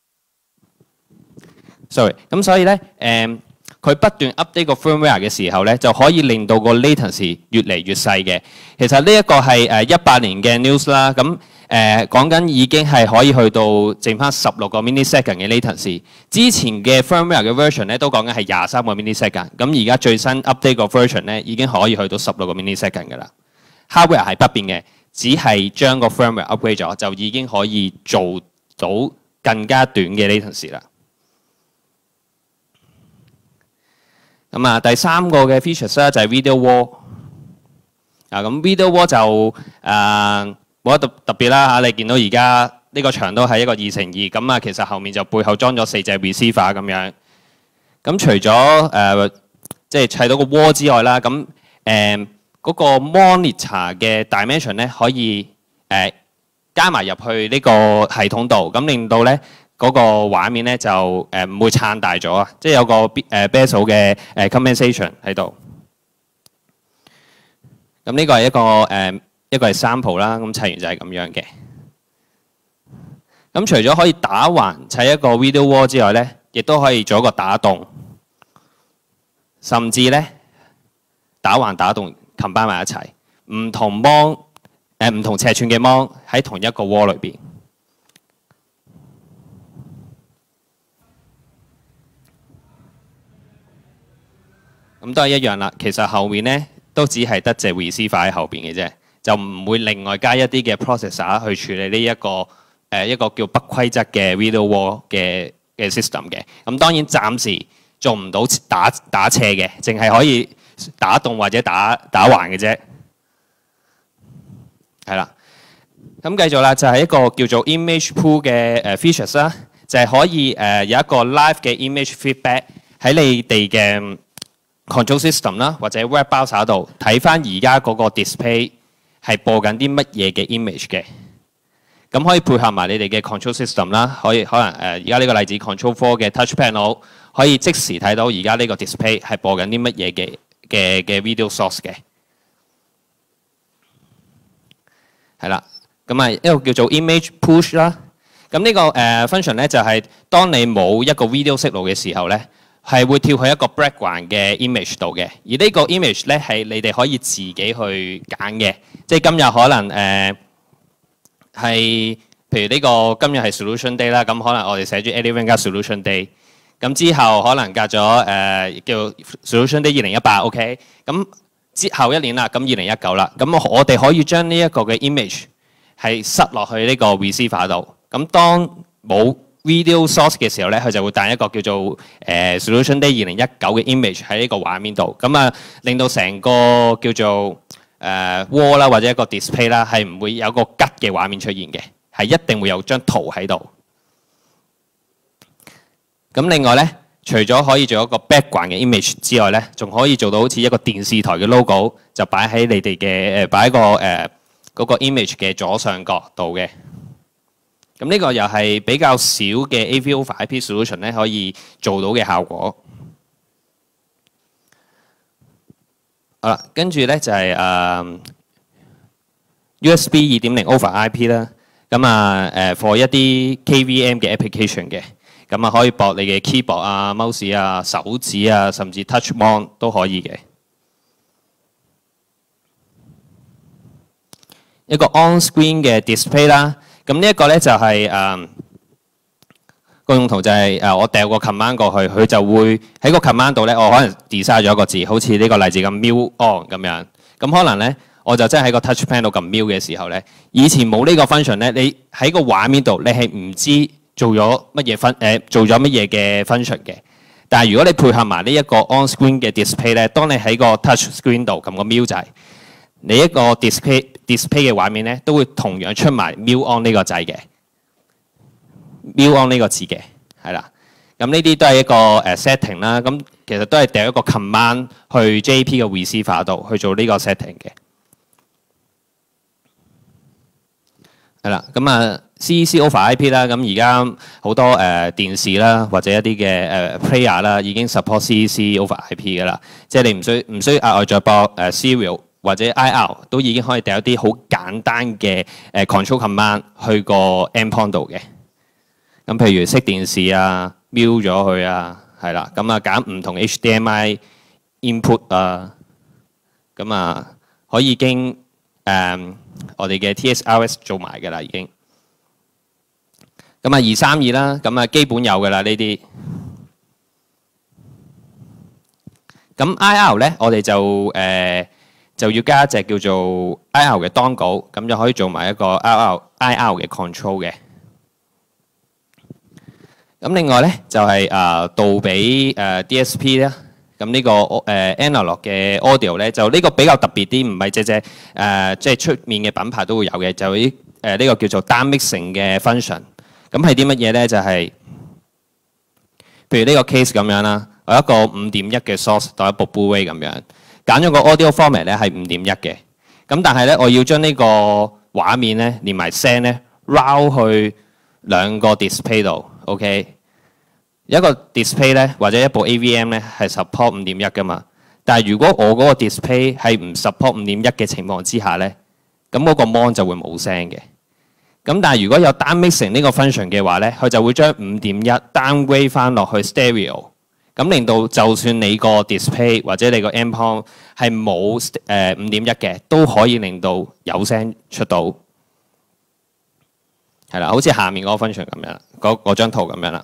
Speaker 3: ，sorry， 咁所以咧誒，佢、um, 不斷 update 個 firmware 嘅時候咧，就可以令到個 latency 越嚟越細嘅。其實呢一個係誒一八年嘅 news 啦，咁。誒講緊已經係可以去到剩翻十六個 millisecond 嘅 latency， 之前嘅 firmware 嘅 version 咧都講緊係廿三個 millisecond， 咁而家最新 update 個 version 咧已經可以去到十六個 millisecond 㗎啦。hardware 係不變嘅，只係將個 firmware upgrade 咗，就已經可以做到更加短嘅 latency 啦。咁啊，第三個嘅 features 咧就係 video wall。啊，咁 video wall 就誒。呃冇乜特特別啦嚇，你見到而家呢個牆都係一個二乘二，咁啊其實後面就背後裝咗四隻 receiver 咁樣。咁除咗誒即係砌到個 wall 之外啦，咁誒嗰個 monitor 嘅 dimension 咧可以誒、呃、加埋入去呢個系統度，咁令到咧嗰個畫面咧就誒唔、呃、會撐大咗啊，即係有個誒 bezel 嘅誒 compensation 喺度。咁呢個係一個誒。呃一個係 sample 啦，咁砌完就係咁樣嘅。咁除咗可以打橫砌一個 video wall 之外咧，亦都可以做一個打洞，甚至咧打橫打洞 combine 埋一齊，唔同 mon 誒唔同尺寸嘅 mon 喺同一個 wall 裏邊。咁都係一樣啦。其實後面咧都只係得隻 receiver 喺後邊嘅啫。就唔會另外加一啲嘅 processor 去處理呢、這、一個誒、呃、一個叫不規則嘅 video wall 嘅嘅 system 嘅。咁當然暫時做唔到打打斜嘅，淨係可以打洞或者打打橫嘅啫。係啦，咁繼續啦，就係、是、一個叫做 image pool 嘅誒 features 啦，就係可以誒有一個 live 嘅 image feedback 喺你哋嘅 control system 啦，或者 web browser 度睇翻而家嗰個 display。係播緊啲乜嘢嘅 image 嘅，咁可以配合埋你哋嘅 control system 啦，可以可能誒而家呢個例子 control four 嘅 touch panel 可以即時睇到而家呢個 display 係播緊啲乜嘢嘅嘅嘅 video source 嘅，係啦，咁啊一個叫做 image push 啦，咁呢個誒 function 咧就係當你冇一個 video signal嘅時候咧。係會跳去一個 background 嘅 image 度嘅，而呢個 image 咧係你哋可以自己去揀嘅，即係今日可能誒係、呃、譬如呢個今日係 solution day 啦，咁可能我哋寫住 Anyway 加 solution day，咁之後可能隔咗誒、呃、叫 solution day 二零一八 OK，咁之後一年啦，咁二零一九啦，咁我哋可以將呢一個嘅 image 係塞落去呢個 receiver 度，咁當冇video source 嘅時候咧，佢就會彈一個叫做誒、呃、Solution Day 二零一九嘅 image 喺呢個畫面度，咁啊令到成個叫做誒、呃、wall 啦或者一個 display 啦，係唔會有個吉嘅畫面出現嘅，係一定會有張圖喺度。咁另外咧，除咗可以做一個 background 嘅 image 之外咧，仲可以做到好似一個電視台嘅 logo， 就擺喺你哋嘅誒擺喺個誒、呃、 嗰個 image 嘅左上角度嘅。咁呢個又係比較少嘅 A V over I P solution 咧可以做到嘅效果。好啦，跟住咧就係、是、誒、呃、U S B 二點零 over I P 啦。咁啊誒 for 一啲 K V M 嘅 application 嘅，咁啊可以駁你嘅 keyboard 啊、mouse 啊、手指啊，甚至 touch mon 都可以嘅。一個 on screen 嘅 display 啦，咁呢一個咧就係誒個用途就係誒我掉個 command 過去，佢就會喺個 command 度咧，我可能 design 咗一個字，好似呢個例子咁 mute on 咁樣。咁可能咧，我就真係喺個 touch pen 度撳 mute 嘅時候咧，以前冇呢個 function 咧，你喺個畫面度你係唔知做咗乜嘢分誒做咗乜嘢嘅 function 嘅。但係如果你配合埋呢一個 on screen 嘅 display 咧，當你喺個 touch screen 度撳個 mute 掣，你一個 display display 嘅畫面咧，都會同樣出埋 mute on 呢個掣嘅 mute on 呢個字嘅，係啦。咁呢啲都係一個誒 setting 啦。咁其實都係掉一個 command 去 J P 嘅 receiver 度去做呢個 setting 嘅。係啦，咁啊 C E C over I P 啦。咁而家好多誒、呃、電視啦，或者一啲嘅誒 player 啦，已經 support C E C over I P 噶啦。即係你唔需唔需要額外再播誒 serial 或者 I R 都已經可以掉一啲好簡單嘅誒 control command 去個 endpoint 度嘅。咁譬如熄電視啊、mute 咗佢啊，係啦。咁啊揀唔同 H D M I input 啊，咁啊可以經誒、呃、我哋嘅 T S R S 做埋㗎啦，已經。咁啊二三二啦，咁啊基本有㗎啦呢啲。咁 I R 咧，我哋就誒、呃、就要加一隻叫做 I R 嘅 dongle， 咁就可以做埋一個 I R I R 嘅 control 嘅。咁另外咧就係、是、誒杜比誒 D S P 啦。咁呢個誒 analog 嘅 audio 咧，就呢個比較特別啲，唔係隻隻誒即係出面嘅品牌都會有嘅，就啲誒呢個叫做 down mixing 嘅 function。咁係啲乜嘢咧？就係、是、譬如呢個 case 咁樣啦，我一個五點一嘅 source 當一部 Blu-ray 咁樣，揀咗個 audio format 咧係五點一嘅。咁但係咧，我要將呢個畫面咧連埋聲咧 route 去兩個 display 度 ，OK？一個 display 咧或者一部 A V M 咧係 support 五點一噶嘛，但係如果我嗰個 display 係唔 support 五點一嘅情況之下咧，咁嗰個 mon 就會冇聲嘅。咁但係如果有 down mixing 呢個 function 嘅話咧，佢就會將五點一 downgrade 翻落去 stereo， 咁令到就算你個 display 或者你個 endpoint 係冇誒五點一嘅，都可以令到有聲出到。係啦，好似下面嗰個 function 咁樣，嗰嗰張圖咁樣啦。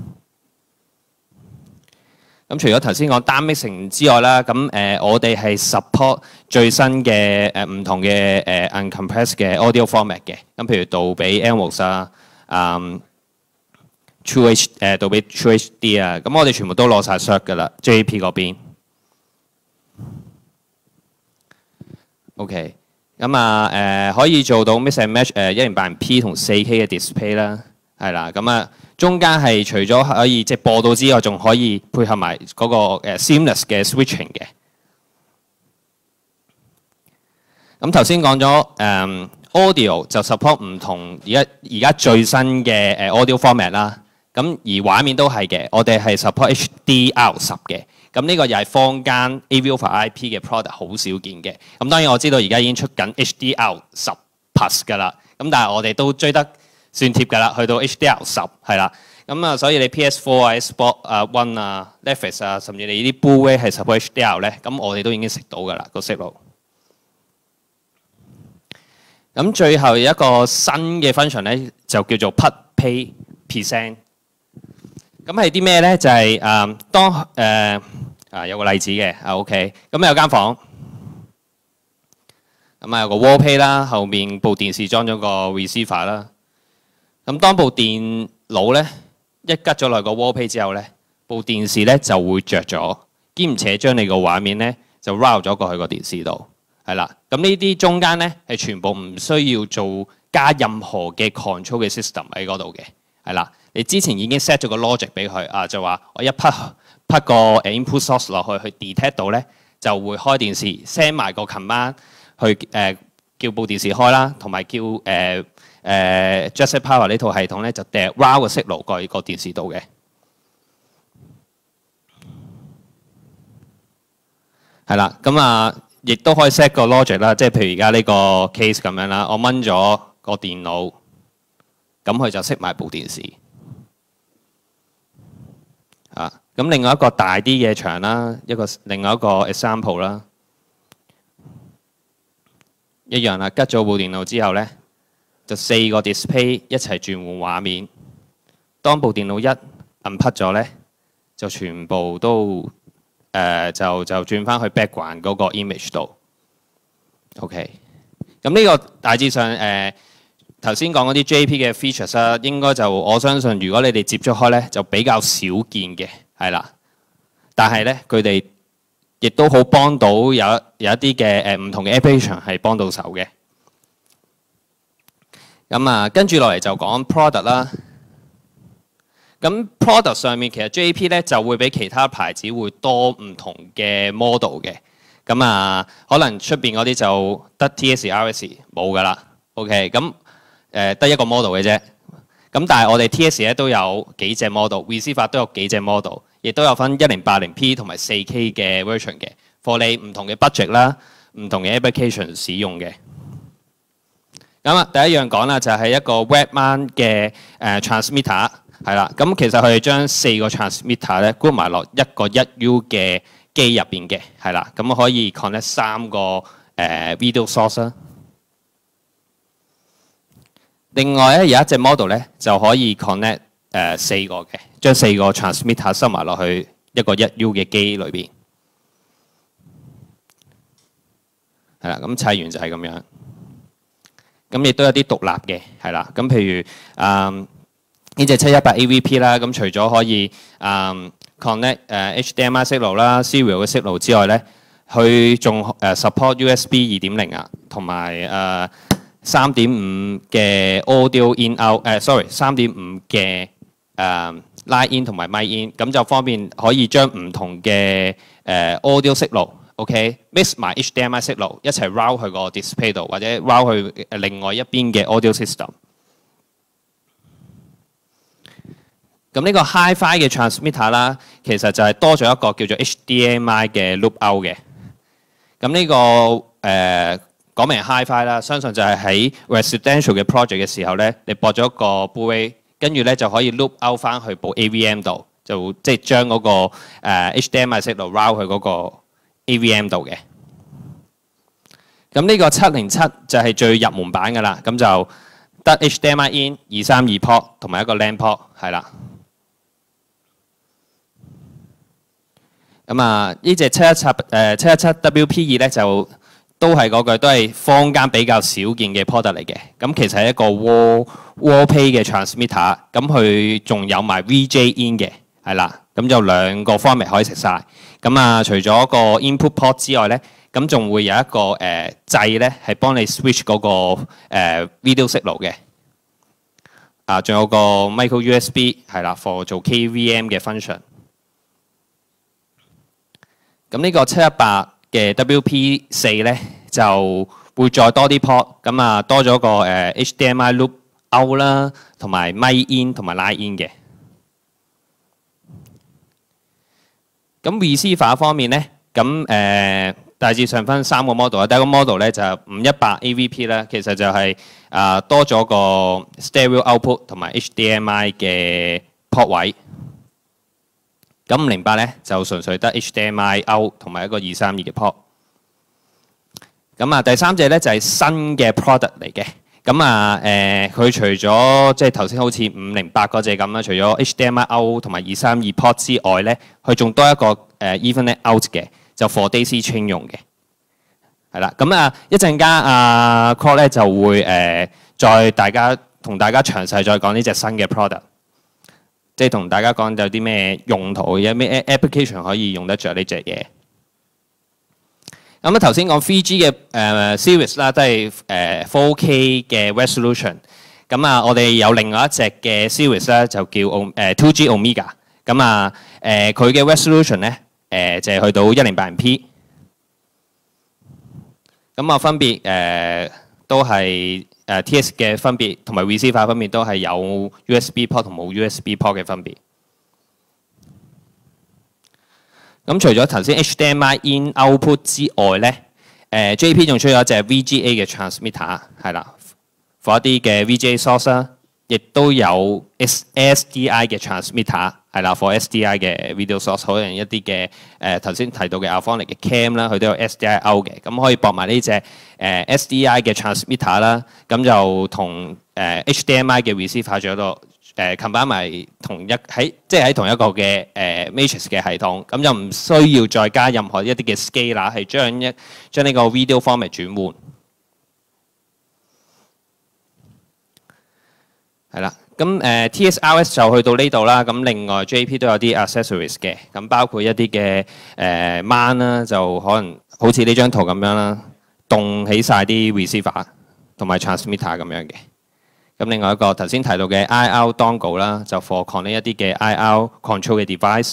Speaker 3: 咁除咗頭先講 down mixing 之外啦，咁誒、呃、我哋係 support 最新嘅誒唔同嘅誒、呃、uncompressed 嘅 audio format 嘅。咁譬如杜比 Atmos 啊、嗯 True H 誒杜比 True H D 啊，咁我哋全部都攞晒 cert 㗎啦 ，J P 嗰邊。OK，咁啊誒、呃、可以做到 mix and match 誒一零八零 P 同四 K 嘅 display 啦，係啦，咁啊。中間係除咗可以即係播到之外，仲可以配合埋嗰個誒 seamless 嘅 switching 嘅。咁頭先講咗誒 audio 就 support 唔同而家而家最新嘅誒 audio format 啦。咁而畫面都係嘅，我哋係 support H D R 十嘅。咁呢個又係坊間 A V over I P 嘅 product 好少見嘅。咁當然我知道而家已經出緊 H D R 十 plus 㗎啦。咁但係我哋都追得算貼㗎啦，去到 H D R 十係啦，咁啊，所以你 P S 四啊、Xbox 啊、One 啊、Netflix 啊，甚至你呢啲 Blu-ray 係 support H D R 咧，咁我哋都已經食到㗎啦個色路。咁最後有一個新嘅 function 咧，就叫做 Put Play Present。咁係啲咩咧？就係、是、誒、呃、當誒、呃、啊有個例子嘅啊 OK，咁有間房，咁啊有個 wall play 啦，後面部電視裝咗個 receiver 啦。咁當部電腦咧一吉咗落個 wall play 之後咧，部電視咧就會着咗，兼且將你個畫面咧就 route 咗過去個電視度，係啦。咁呢啲中間咧係全部唔需要做加任何嘅 control 嘅 system 喺嗰度嘅，係啦。你之前已經 set 咗個 logic 俾佢啊，就話我一 put put 個 input source 落去，去 detect 到咧就會開電視 send 埋個 command 去誒。呃叫部電視開啦，同埋叫誒誒 Jet Power 呢套系統咧就掟 route 個 signal 過去個電視度嘅。係啦，咁啊，亦都可以 set 個 logic 啦，即係譬如而家呢個 case 咁樣啦，我掹咗個電腦，咁佢就熄埋部電視。啊，咁另外一個大啲嘅場啦，一個另外一個 example 啦，一樣啦，吉咗部電腦之後咧，就四個 display 一齊轉換畫面。當部電腦一 unplug 咗咧，就全部都誒、呃、就就轉翻去 background 嗰個 image 度。OK， 咁呢個大致上誒頭先講嗰啲 J P 嘅 features 啦，應該就我相信如果你哋接觸開咧，就比較少見嘅，係啦。但係咧，佢哋亦都好幫到有有一啲嘅誒唔同嘅 application 係幫到手嘅。咁啊，跟住落嚟就講 product 啦。咁 product 上面其實 J P 咧就會比其他牌子會多唔同嘅 model 嘅。咁啊，可能出邊嗰啲就得 T S R S 冇㗎啦。OK， 咁誒得一個 model 嘅啫。咁但係我哋 T S 咧都有幾隻 model，receiver 都有幾隻 model， 亦都有分一零八零 P 同埋四 K 嘅 version 嘅，for 你唔同嘅 budget 啦，唔同嘅 application 使用嘅。咁啊，第一樣講啦，就係一個 web mount 嘅誒 transmitter 係啦。咁其實佢哋將四個 transmitter 咧 group 埋落一個一 U 嘅機入邊嘅，係啦。咁可以 connect 三個誒、呃、video source 啦。另外咧有一隻 model 咧就可以 connect 誒、呃、四個嘅，將四個 transmitter 收埋落去一個一 U 嘅機裏邊。係啦，咁砌完就係咁樣。咁亦都有啲獨立嘅，係啦。咁譬如誒呢隻七一八 A V P 啦，咁除咗可以誒、嗯、connect 誒、呃、H D M I signal 啦、serial 嘅 signal 之外咧，佢仲誒 support U S B 二點零啊，同埋誒三點五嘅 audio in out 誒、呃、sorry 三點五嘅誒 line in 同埋 mic in， 咁就方便可以將唔同嘅誒、呃、audio signal。OK，mix 埋 H D M I signal 一齊 route 去個 display 度，或者 route 去另外一邊嘅 audio system。咁呢個 Hi-Fi 嘅 transmitter 啦，其實就係多咗一個叫做 H D M I 嘅 loop out 嘅。咁呢、這個誒、呃、講明 Hi-Fi 啦，相信就係喺 residential 嘅 project 嘅時候咧，你駁咗個 Blu-ray， 跟住咧就可以 loop out 翻去部 A V M 度，就即係將嗰個、呃、H D M I signal route 去嗰個 A V M 度嘅。咁呢個七零七就係最入門版㗎啦，咁就得 H D M I in 二三二 port 同埋一個 LAN port 係啦。咁啊，呢隻七一七誒七一七 W P 二咧就都係嗰句，都係坊間比較少見嘅 product 嚟嘅。咁其實係一個 wall wall pay 嘅 transmitter， 咁佢仲有埋 V J in 嘅，係啦。咁就兩個 format 可以食晒。咁啊，除咗個 input port 之外咧，咁仲會有一個誒掣咧，係幫你 switch 嗰、那個、呃、video signal 嘅。啊，仲有個 micro U S B 係啦 ，for 做 K V M 嘅 function。咁呢個七一八嘅 W P 四咧就會再多啲 port， 咁啊多咗個誒 H D M I loop out 啦，同埋 mic in 同埋 line in 嘅。咁 receiver 方面咧，咁誒、呃、大致上分三個 model 啊。第一個 model 咧就五一八 A V P 啦，其實就係、是、啊、呃、多咗個 stereo output 同埋 H D M I 嘅 port 位。咁五零八咧就純粹得 H D M I out 同埋一個二三二嘅 port。咁啊第三隻咧就係新嘅 product 嚟嘅。咁啊誒佢除咗即係頭先好似五零八嗰隻咁啦，除咗 H D M I out 同埋二三二 port 之外咧，佢仲多一個誒 Ethernet out 嘅，就 for Daisy Chain 用嘅。係啦，咁啊一陣間阿 Call 咧就會誒、呃、再大家同大家詳細再講呢隻新嘅 product。即係同大家講有啲咩用途，有咩 application 可以用得着呢隻嘢。咁啊頭先講 three G 嘅誒 series 啦，都係誒 four K 嘅 resolution。咁啊，我哋有另外一隻嘅 series 咧，就叫誒 two G Omega。咁啊誒佢嘅 resolution 咧誒就係去到一零八零 P。咁啊分別誒都係誒 T S 嘅分別，同埋 receiver 分別都係有 U S B port 同冇 U S B port 嘅分別。咁除咗頭先 H D M I in output 之外咧，誒、呃、J P 仲出咗一隻 V G A 嘅 transmitter 係啦，for 一啲嘅 V G A source 啦，亦都有 S D I 嘅 transmitter 係啦 ，for S D I 嘅 video source， 可能一啲嘅誒頭先提到嘅 Alphonic 嘅 cam 啦，佢都有 S D I out 嘅，咁可以駁埋呢隻誒 S D I 嘅 transmitter 啦，咁就同誒、呃、H D M I 嘅 receiver 仲有個。誒 combine 埋同一喺即係喺同一個嘅誒、呃、matrix 嘅系統，咁就唔需要再加任何一啲嘅 scaler 係將一將呢個 video format 轉換。係啦，咁誒、呃、T S R S 就去到呢度啦。咁另外 J P 都有啲 accessories 嘅，咁包括一啲嘅誒 mount 啦，就可能好似呢張圖咁樣啦，動起晒啲 receiver 同埋 transmitter 咁樣嘅。咁另外一個頭先提到嘅 I R dongle 啦，就 for connect 一啲嘅 I R control 嘅 device。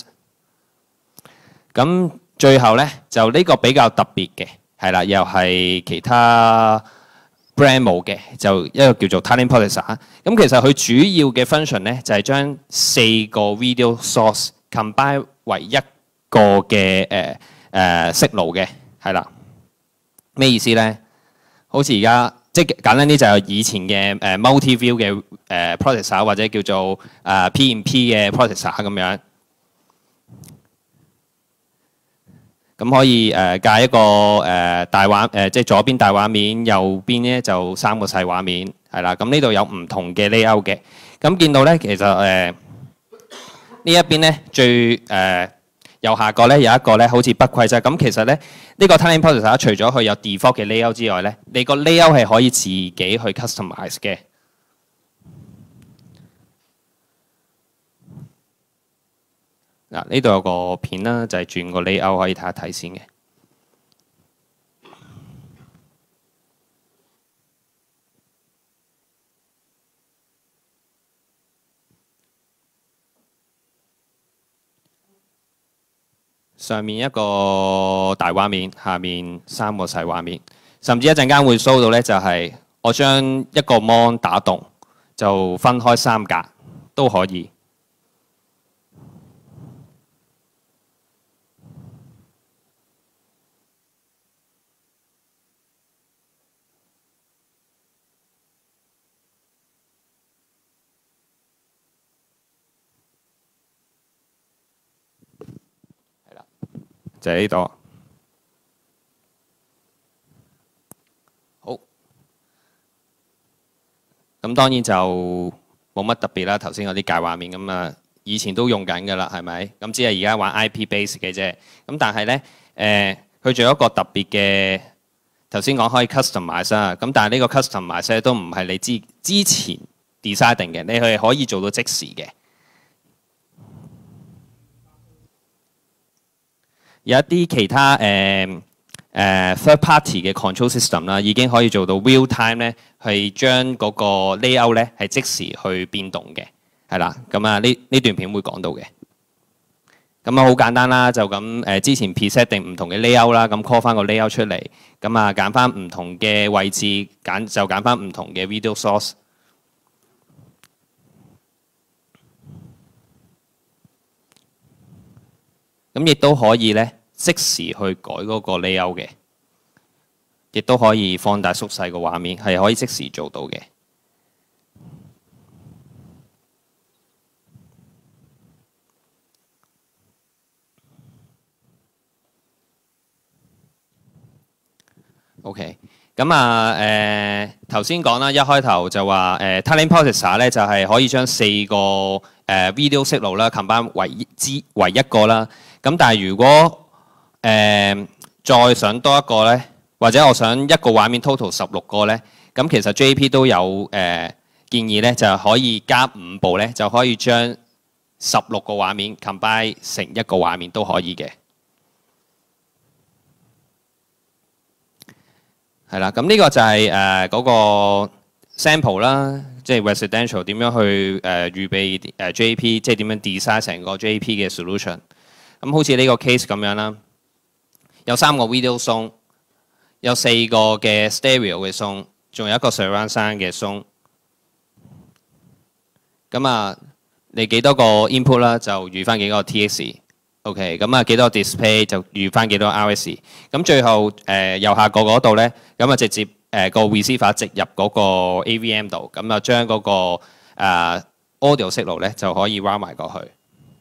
Speaker 3: 咁最後咧就呢個比較特別嘅，係啦，又係其他 brand 冇嘅，就一個叫做 Tiling Processor。咁其實佢主要嘅 function 咧就係將四個 video source combine 為一個嘅誒誒 signal 嘅，係啦。咩意思咧？好似而家。即係簡單啲就係以前嘅誒 multi-view 嘅誒 processor 或者叫做誒 P and P 嘅 processor 咁樣，咁可以誒架一個誒大畫誒，即係左邊大畫面，右邊咧就三個細畫面，係啦。咁呢度有唔同嘅 layout 嘅。咁見到咧，其實誒、呃、呢一邊咧最誒。呃右下角咧有一個咧好似不規則咁，其實咧呢個 Tiling Processor 除咗佢有 default 嘅 layout 之外咧，你個 layout 係可以自己去 customize 嘅。嗱，呢度有個片啦，就係轉個 layout 可以睇一睇先嘅。上面一個大畫面，下面三個細畫面，甚至一陣間會 show 到咧，就係我將一個 mon 打動，就分開三格都可以。就喺呢度。好，咁當然就冇乜特別啦。頭先嗰啲介畫面咁啊，以前都用緊㗎啦，係咪？咁只係而家玩 I P base 嘅啫。咁但係咧，誒、呃，佢仲有一個特別嘅，頭先講可以 customize 啊。咁但係呢個 customize 咧都唔係你之之前 design 定嘅，你係可以做到即時嘅。有一啲其他誒誒、呃、third party 嘅 control system 啦，已經可以做到 real time 咧，係將嗰個 layout 咧係即時去變動嘅，係啦。咁啊呢呢段片會講到嘅。咁啊好簡單啦，就咁誒、呃、之前 preset 定唔同嘅 layout 啦，咁 call 翻個 layout 出嚟，咁啊揀翻唔同嘅位置，揀就揀翻唔同嘅 video source。咁亦都可以咧，即時去改嗰個 layout 嘅，亦都可以放大縮細個畫面，係可以即時做到嘅。OK，咁啊誒頭先講啦，一開頭就話誒 Tiling Processor 咧就係可以將四個誒 video signal 啦 combine 為之為一個啦。咁但係如果誒、呃、再想多一個咧，或者我想一個畫面 total 十六個咧，咁其實 J P 都有誒、呃、建議咧，就可以加五步咧，就可以將十六個畫面 combine 成一個畫面都可以嘅。係啦，咁呢個就係誒嗰個 sample 啦，即係 residential 點樣去誒、呃、預備誒 J P， 即係點樣 design 成個 J P 嘅 solution。咁好似呢個 case 咁樣啦，有三個 video zone，有四個嘅 stereo 嘅 zone， 仲有一個 surround sound 嘅 zone。咁啊，你幾多個 input 啦，就預翻幾個 T X。OK， 咁啊幾多 display 就預翻幾多 R S。咁最後誒、呃、右下角嗰度咧，咁啊直接誒、呃、個 receiver 直入嗰個 A V M 度，咁啊將嗰、那個、呃、audio signal 咧就可以 route 埋過去。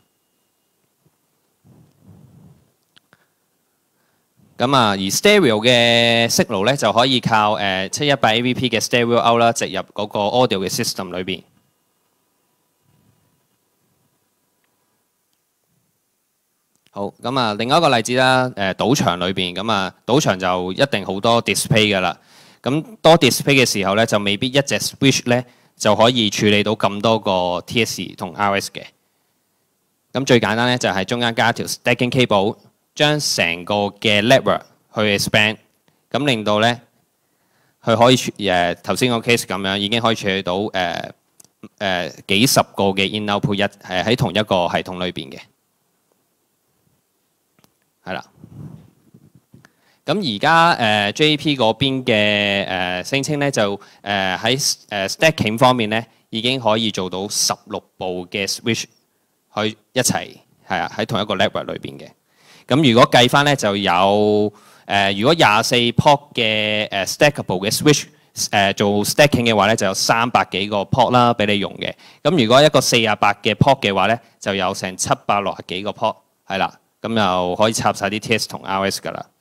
Speaker 3: 咁啊，而 stereo 嘅 signal 咧就可以靠誒七一八 A V P 嘅 stereo out 啦，直入嗰個 audio 嘅 system 裏邊。好，咁啊，另外一個例子啦，誒賭場裏邊，咁啊賭場就一定好多 display 㗎啦。咁多 display 嘅時候咧，就未必一隻 switch 咧就可以處理到咁多個 T S 同 R S 嘅。咁最簡單咧就係中間加條 stacking cable，將成個嘅 network 去 expand，咁令到咧佢可以誒頭先個 case 咁樣已經可以處理到誒誒、呃呃、幾十個嘅 in output 一誒喺同一個系統裏邊嘅。係啦，咁而家誒 J A P 嗰邊嘅誒聲稱咧就誒喺誒 stacking 方面咧已經可以做到十六部嘅 switch 去一齊係啊喺同一個 network 裏邊嘅。咁如果計翻咧就有誒、呃、如果廿四 port 嘅誒 stackable 嘅 switch 誒、呃、做 stacking 嘅話咧就有三百幾個 port 啦俾你用嘅。咁如果一個四十八嘅 port 嘅話咧就有成七百六十幾個 port 係啦。咁又可以插晒啲 T S 同 R S 㗎啦。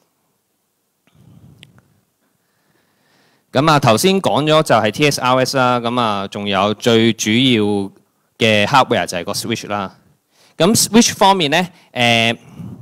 Speaker 3: 咁啊頭先講咗就係 T S R S 啦，咁啊仲有最主要嘅 hardware 就係個 switch 啦。咁 switch 方面咧，誒、呃、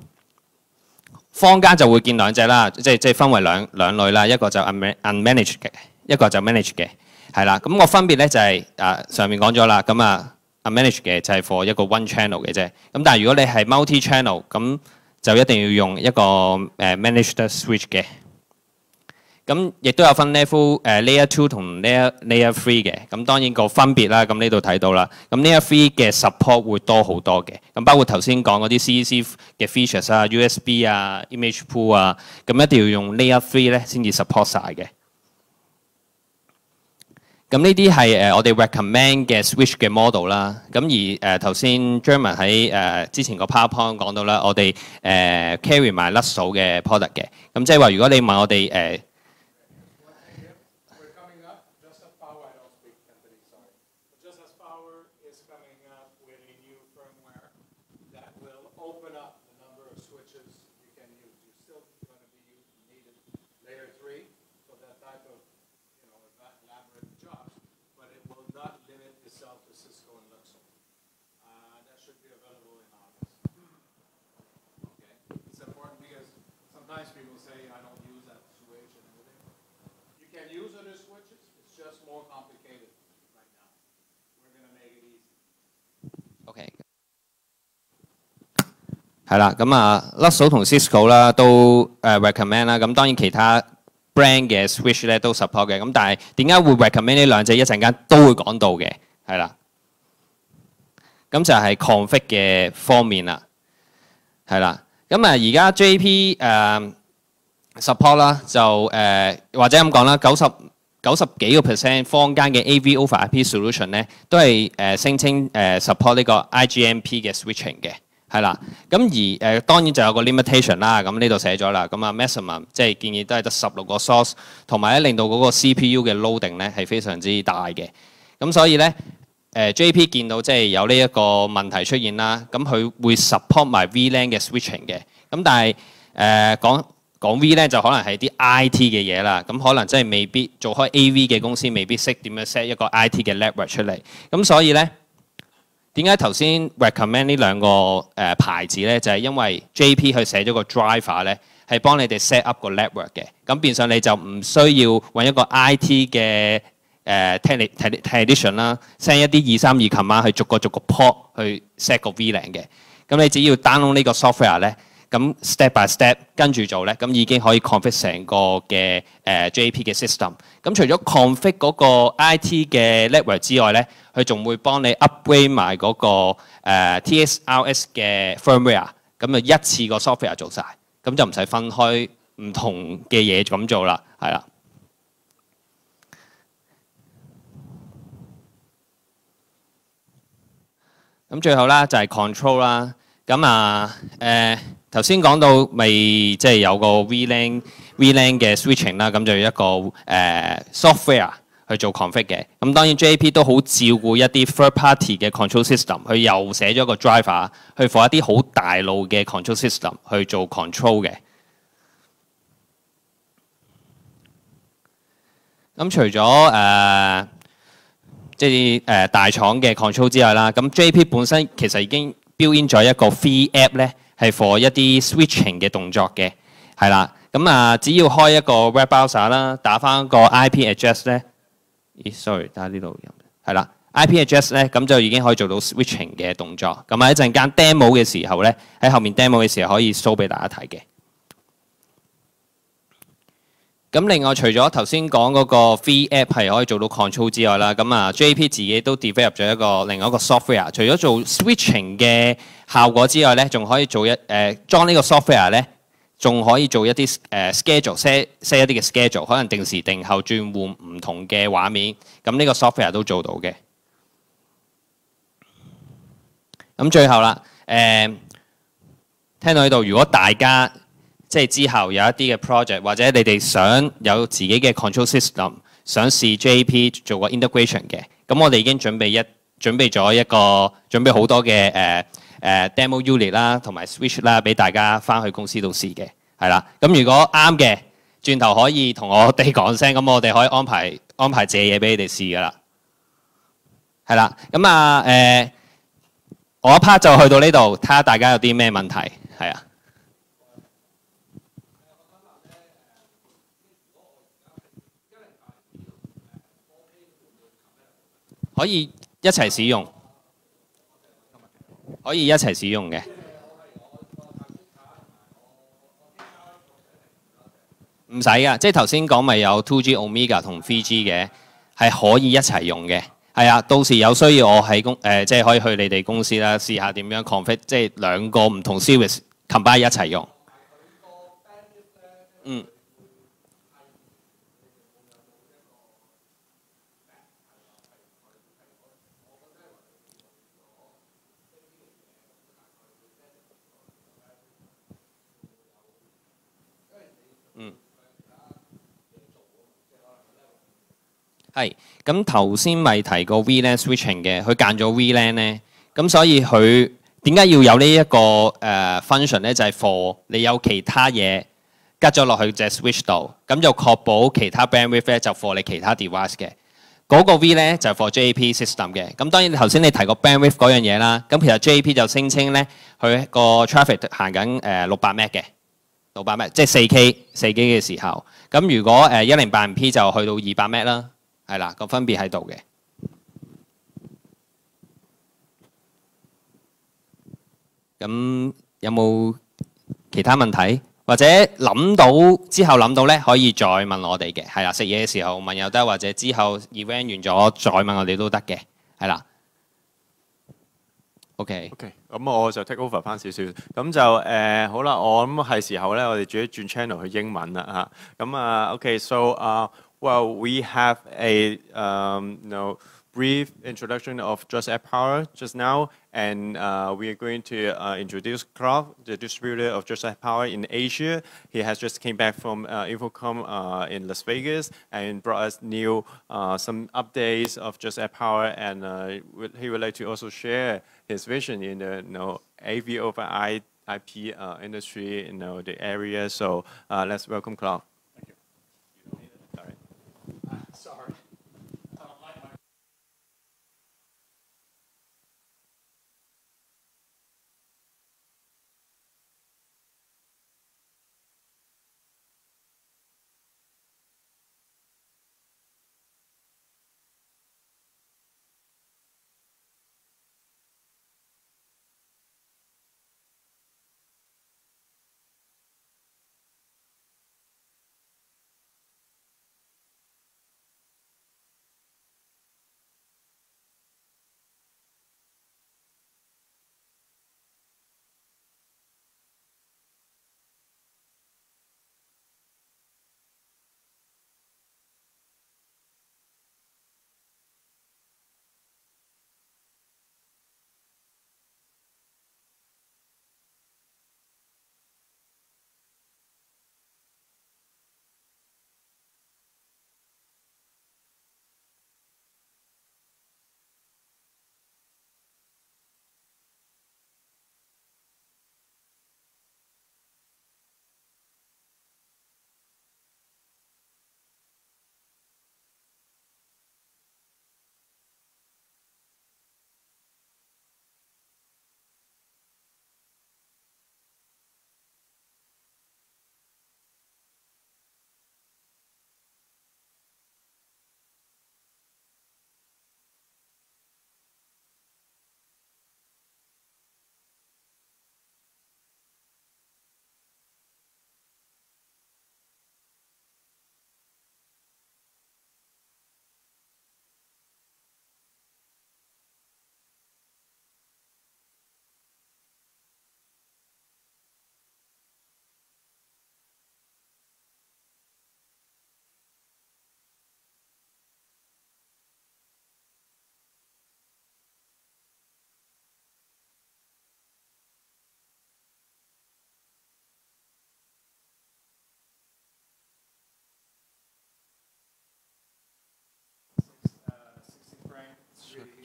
Speaker 3: 坊間就會見兩隻啦，即係即係分為兩兩類啦，一個就 unmanaged 嘅，一個就 managed 嘅，係啦。咁個分別咧就係、是、啊上面講咗啦，咁啊。manage 嘅就係 for 一個 one channel 嘅啫，咁但係如果你係 multi channel 咁就一定要用一個誒 managed switch 嘅。咁亦都有分 level 誒 layer two 同 layer layer three 嘅，咁當然個分別啦，咁呢度睇到啦。咁 layer three 嘅 support 會多好多嘅，咁包括頭先講嗰啲 C E C 嘅 features 啊、U S B 啊、image pool 啊，咁一定要用 layer three 咧先至 support 晒嘅。咁呢啲係誒我哋 recommend 嘅 switch 嘅 model 啦。咁而誒頭先 German 喺誒之前個 PowerPoint 講到啦，我哋誒 carry 埋 Luxo 嘅 product 嘅。咁即係話如果你問我哋誒，係啦，咁啊 Luxo 同 Cisco 啦都誒 recommend 啦，咁當然其他 brand 嘅 switch 咧都 support 嘅，咁但係點解會 recommend 呢兩隻一陣間都會講到嘅，係啦。咁就係 config 嘅方面啦，係啦。咁啊而家 J A P 誒、呃、support 啦，就誒、呃、或者咁講啦，九十九十幾個 percent 坊間嘅 A V over I P solution 咧都係誒聲稱誒 support 呢個 I G M P 嘅 switching 嘅。係啦，咁而誒、呃、當然就有個 limitation 啦，咁呢度寫咗啦，咁啊 maximum 即係建議都係得十六個 source， 同埋咧令到嗰個 C P U 嘅 loading 咧係非常之大嘅，咁所以咧誒、呃、J A P 見到即係有呢一個問題出現啦，咁佢會 support 埋 V LAN 嘅 switching 嘅，咁但係誒、呃、講講 V LAN 就可能係啲 I T 嘅嘢啦，咁可能真係未必做開 A V 嘅公司未必識點樣 set 一個 I T 嘅 network 出嚟，咁所以咧。點解頭先 recommend 呢兩個誒牌子咧？就係、是、因為 J A P 佢寫咗個 driver 咧，係幫你哋 set up 個 network 嘅。咁變相你就唔需要揾一個 I T 嘅誒 technician 啦 ，send 一啲二三二 command 去逐個逐個 port 去 set 個 V LAN 嘅。咁你只要 download 呢個 software 咧，咁 step by step 跟住做咧，咁已經可以 config 成個嘅誒 J A P 嘅 system。咁除咗 config 嗰個 I T 嘅 network 之外咧，佢仲會幫你 upgrade 埋嗰個誒 T S R S 嘅 firmware， 咁就一次個 software 做晒，咁就唔使分開唔同嘅嘢咁做啦，係啦。 咁最後啦就係 control 啦。咁啊誒頭先講到咪即係有個 V LAN V LAN 嘅 switching 啦，咁就有一個誒、呃、software 去做 config 嘅。咁當然 J A P 都好照顧一啲 third party 嘅 control system， 佢又寫咗個 driver 去 for 一啲好大路嘅 control system 去做 control 嘅。咁除咗誒、呃、即係誒、呃、大廠嘅 control 之外啦，咁 J A P 本身其實已經 build in 咗一個 free app 咧，係 for 一啲 switching 嘅動作嘅，係啦。咁啊，只要開一個 web browser 啦，打翻個 I P address 咧，咦，sorry，打呢度係啦 ，I P address 咧，咁就已經可以做到 switching 嘅動作。咁喺一陣間 demo 嘅時候咧，喺後面 demo 嘅時候可以 show 俾大家睇嘅。咁另外除咗頭先講嗰個 free app 係可以做到 control 之外啦，咁啊 J A P 自己都 develop 咗一個另外一個 software， 除咗做 switching 嘅效果之外咧，仲可以做一誒裝呢個 software 咧，仲可以做一啲誒、呃、schedule set set 一啲嘅 schedule， 可能定時定候轉換唔同嘅畫面，咁呢個 software 都做到嘅。咁最後啦，誒、呃、聽到呢度，如果大家即係之後有一啲嘅 project， 或者你哋想有自己嘅 control system， 想試 J A P 做個 integration 嘅，咁我哋已經準備一準備咗一個準備好多嘅誒誒 demo unit 啦，同埋 switch 啦，俾大家翻去公司度試嘅，係啦。咁如果啱嘅，轉頭可以同我哋講聲，咁我哋可以安排安排借嘢俾你哋試噶啦，係啦。咁啊誒，我一 part 就去到呢度，睇下大家有啲咩問題，係啊。可以一齊使用，可以一齊使用嘅。唔使噶，即係頭先講咪有 two G Omega 同 three G 嘅，係可以一齊用嘅。係啊，到時有需要我喺公誒、呃，即係可以去你哋公司啦，試下點樣 config， 即係兩個唔同 series combine 一齊用。嗯。嗯。係，咁頭先咪提過 V LAN switching 嘅，佢揀咗 V LAN 咧，咁所以佢點解要有呢一個誒 function 咧？就係 for 你有其他嘢加咗落去隻 switch 度，咁就確保其他 bandwidth 咧就 for 你其他 device 嘅。嗰個 V 咧就 for J A P system 嘅。咁當然頭先你提過 bandwidth 嗰樣嘢啦，咁其實 J A P 就聲稱咧佢個 traffic 行緊誒六百 meg 嘅，六百 meg 即係四 K 四 K 嘅時候，咁如果誒一零八零 P 就去到二百 meg 啦。係啦，個分別喺度嘅。咁有冇其他問題？或者諗到之後諗到咧，可以再問我哋嘅。係啦，食嘢嘅時候問又得，或者之後 event 完咗再問我哋都得嘅。係啦。OK。OK，
Speaker 2: 咁我就 take over 翻少少。咁就誒、呃、好啦，我諗係時候咧，我哋自己轉 channel 去英文啦嚇。咁啊 ，OK，so 啊、uh,。Well, we have a um, you know, brief introduction of Just Add Power just now, and uh, we are going to uh, introduce Clark, the distributor of Just Add Power in Asia. He has just came back from uh, InfoComm uh, in Las Vegas and brought us new uh, some updates of Just Add Power, and uh, he would like to also share his vision in the you know, A V over I P uh, industry, you know, the area. So uh, let's welcome Clark.
Speaker 4: Sorry.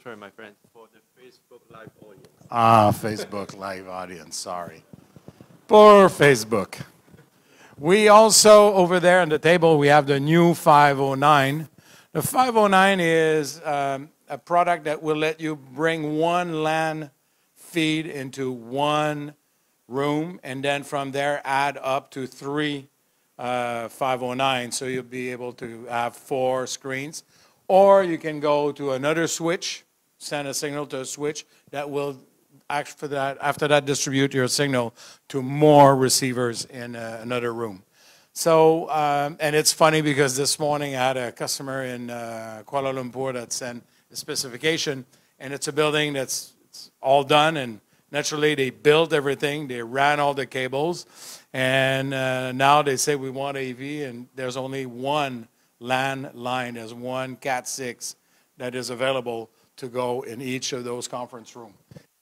Speaker 2: sorry, my friend, for the Facebook Live audience.
Speaker 4: Ah, Facebook Live audience, sorry. Poor Facebook. We also, over there on the table, we have the new five oh nine. The five oh nine is um, a product that will let you bring one LAN feed into one room, and then from there add up to three uh, five oh nine, so you'll be able to have four screens. Or you can go to another switch, send a signal to a switch that will, after that, after that distribute your signal to more receivers in uh, another room. So, um, and it's funny because this morning I had a customer in uh, Kuala Lumpur that sent a specification, and it's a building that's it's all done, and naturally they built everything, they ran all the cables, and uh, now they say we want A V, and there's only one LAN line, there's one cat six that is available to go in each of those conference rooms.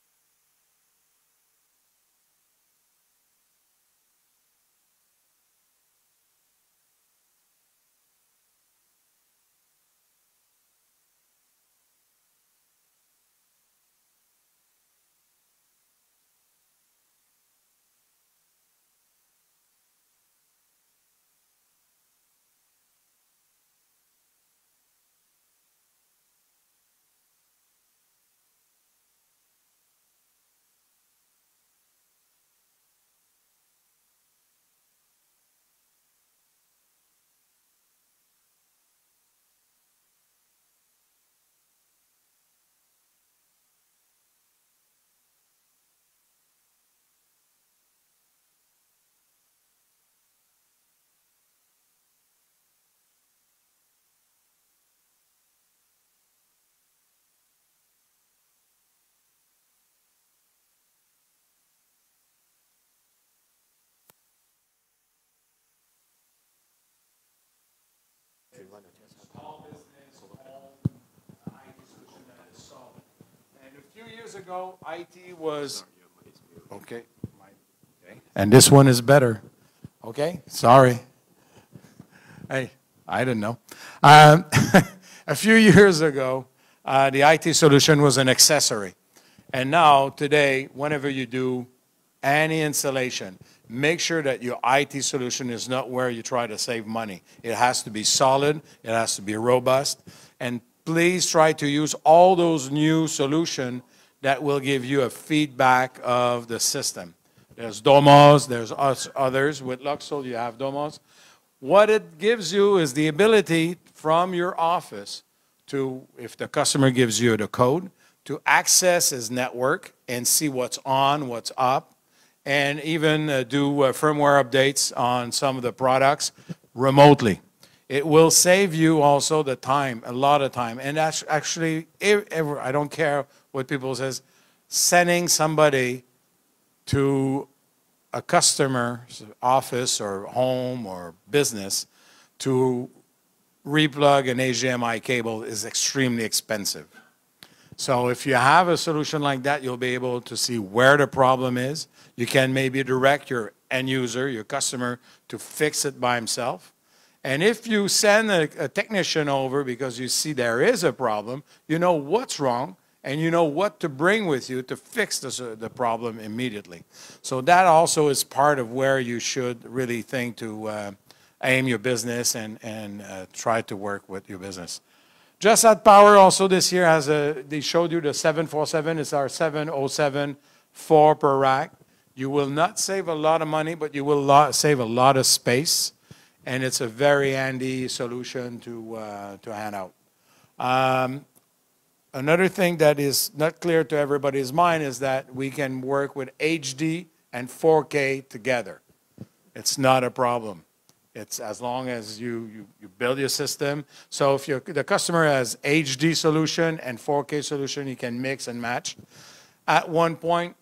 Speaker 4: Small business, home, I T solution that is solid. And a few years ago, I T was okay. Okay. And this one is better. Okay, sorry. Hey, I didn't know. Um, a few years ago, uh, the I T solution was an accessory. And now, today, whenever you do any installation, make sure that your I T solution is not where you try to save money. It has to be solid, it has to be robust, and please try to use all those new solutions that will give you a feedback of the system. There's Domos, there's us others. With Luxel, you have Domos. What it gives you is the ability from your office to, if the customer gives you the code, to access his network and see what's on, what's up, and even uh, do uh, firmware updates on some of the products remotely. It will save you also the time, a lot of time. And that's actually, ever, I don't care what people says, sending somebody to a customer's office or home or business to replug an H D M I cable is extremely expensive. So if you have a solution like that, you'll be able to see where the problem is. You can maybe direct your end user, your customer, to fix it by himself. And if you send a, a technician over because you see there is a problem, you know what's wrong, and you know what to bring with you to fix the, the problem immediately. So that also is part of where you should really think to uh, aim your business and, and uh, try to work with your business. Just Add Power also this year has a, they showed you the seven forty-seven, it's our seven oh seven four per rack. You will not save a lot of money, but you will lot, save a lot of space, and it's a very handy solution to, uh, to hand out. Um, another thing that is not clear to everybody's mind is that we can work with H D and four K together. It's not a problem. It's as long as you, you, you build your system. So if you're, the customer has H D solution and four K solution, you can mix and match. At one point,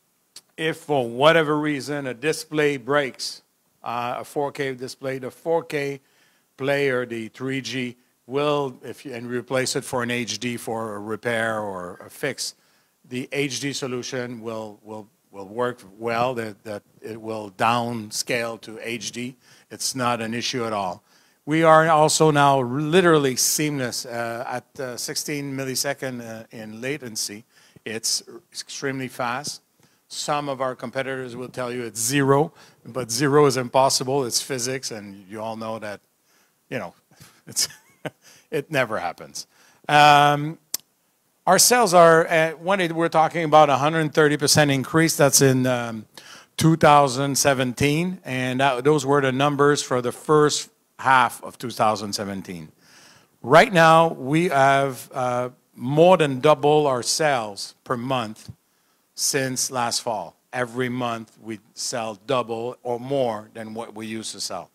Speaker 4: if for whatever reason a display breaks, uh, a four K display, the four K player, the three G, will, if you, and replace it for an H D for a repair or a fix, the H D solution will, will, will work well, that, that it will downscale to H D. It's not an issue at all. We are also now literally seamless uh, at uh, sixteen millisecond uh, in latency. It's extremely fast. Some of our competitors will tell you it's zero, but zero is impossible. It's physics, and you all know that, you know, it's it never happens. Um, our sales are, at, when it, we're talking about one hundred thirty percent increase, that's in um, two thousand seventeen, and that, those were the numbers for the first half of two thousand seventeen. Right now, we have uh, more than double our sales per month since last fall. Every month, we sell double or more than what we used to sell.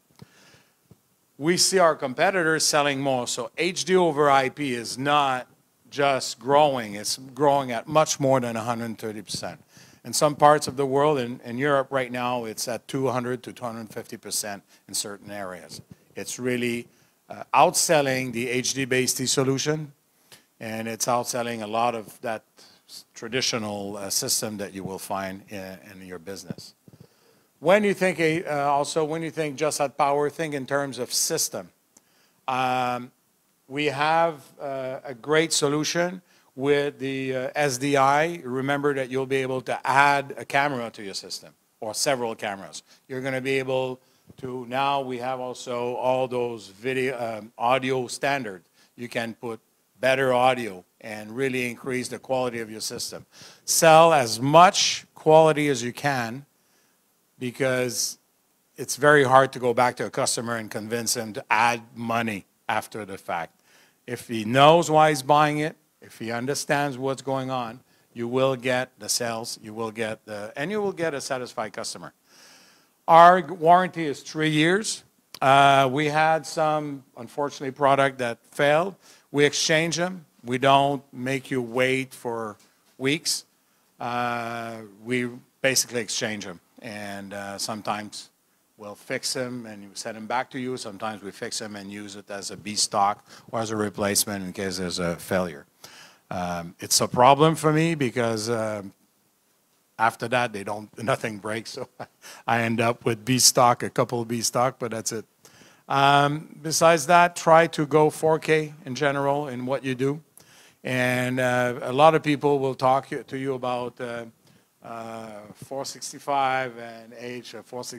Speaker 4: We see our competitors selling more, so H D over I P is not just growing, it's growing at much more than one hundred thirty percent. In some parts of the world, in, in Europe right now, it's at two hundred to two hundred fifty percent in certain areas. It's really uh, outselling the H D-based solution, and it's outselling a lot of that traditional uh, system that you will find in, in your business. When you think, uh, also, when you think Just Add Power, think in terms of system. Um, we have uh, a great solution with the uh, S D I. Remember that you'll be able to add a camera to your system, or several cameras. You're going to be able to, now we have also all those video, um, audio standards. You can put better audio and really increase the quality of your system. Sell as much quality as you can, because it's very hard to go back to a customer and convince him to add money after the fact. If he knows why he's buying it, if he understands what's going on, you will get the sales, you will get the, and you will get a satisfied customer. Our warranty is three years. Uh, we had some, unfortunately, product that failed. We exchange them. We don't make you wait for weeks. Uh, we basically exchange them. And uh, sometimes we'll fix them and send them back to you. Sometimes we fix them and use it as a B stock or as a replacement in case there's a failure. Um, it's a problem for me because uh, after that, they don't, nothing breaks. So I end up with B stock, a couple of B stock, but that's it. Um, besides that, try to go four K in general in what you do. And uh, a lot of people will talk to you about uh, uh, four sixty-five and H, uh, four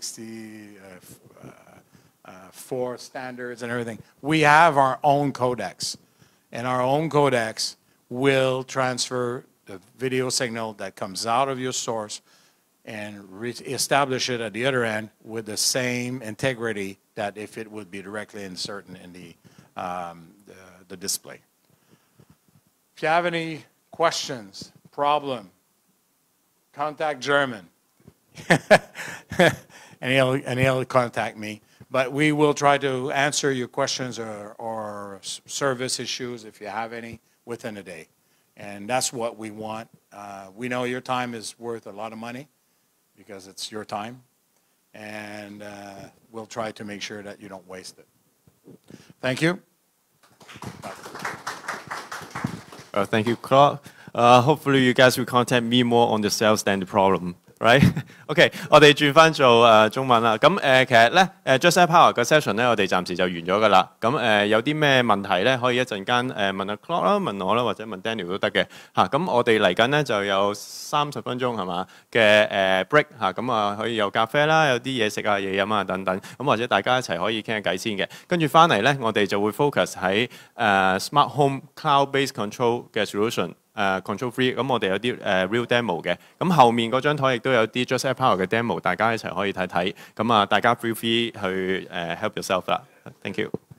Speaker 4: sixty-four standards and everything. We have our own codecs, and our own codecs will transfer the video signal that comes out of your source and re-establish it at the other end with the same integrity that if it would be directly inserted in the, um, the, the display. If you have any questions, problem, contact German. and, he'll, and he'll contact me. But we will try to answer your questions or, or service issues, if you have any, within a day. And that's what we want. Uh, we know your time is worth a lot of money because it's your time. And uh, we'll try to make sure that you don't waste it. Thank you.
Speaker 2: Uh, thank you, Claude. Uh, hopefully you guys will contact me more on the sales than the problem, right? OK， 我哋轉翻做誒中文啦。咁誒其實咧誒 Just Add Power 嘅 session 咧，我哋暫時就完咗㗎啦。咁誒有啲咩問題咧，可以一陣間誒問阿 Claude 啦，問我啦，或者問 Daniel 都得嘅嚇。咁我哋嚟緊咧就有三十分鐘係嘛嘅誒 break 嚇，咁啊可以有咖啡啦，有啲嘢食啊、嘢飲啊等等。咁或者大家一齊可以傾下偈先嘅。跟住翻嚟咧，我哋就會 focus 喺誒 Smart Home Cloud-based Control 嘅 solution。誒 control free， 咁我哋有啲誒 real demo 嘅，咁後面嗰張台亦都有啲 Just Add Power 嘅 demo， 大家一齊可以睇睇，咁啊大家 feel free 去誒 help yourself 啦。Thank you。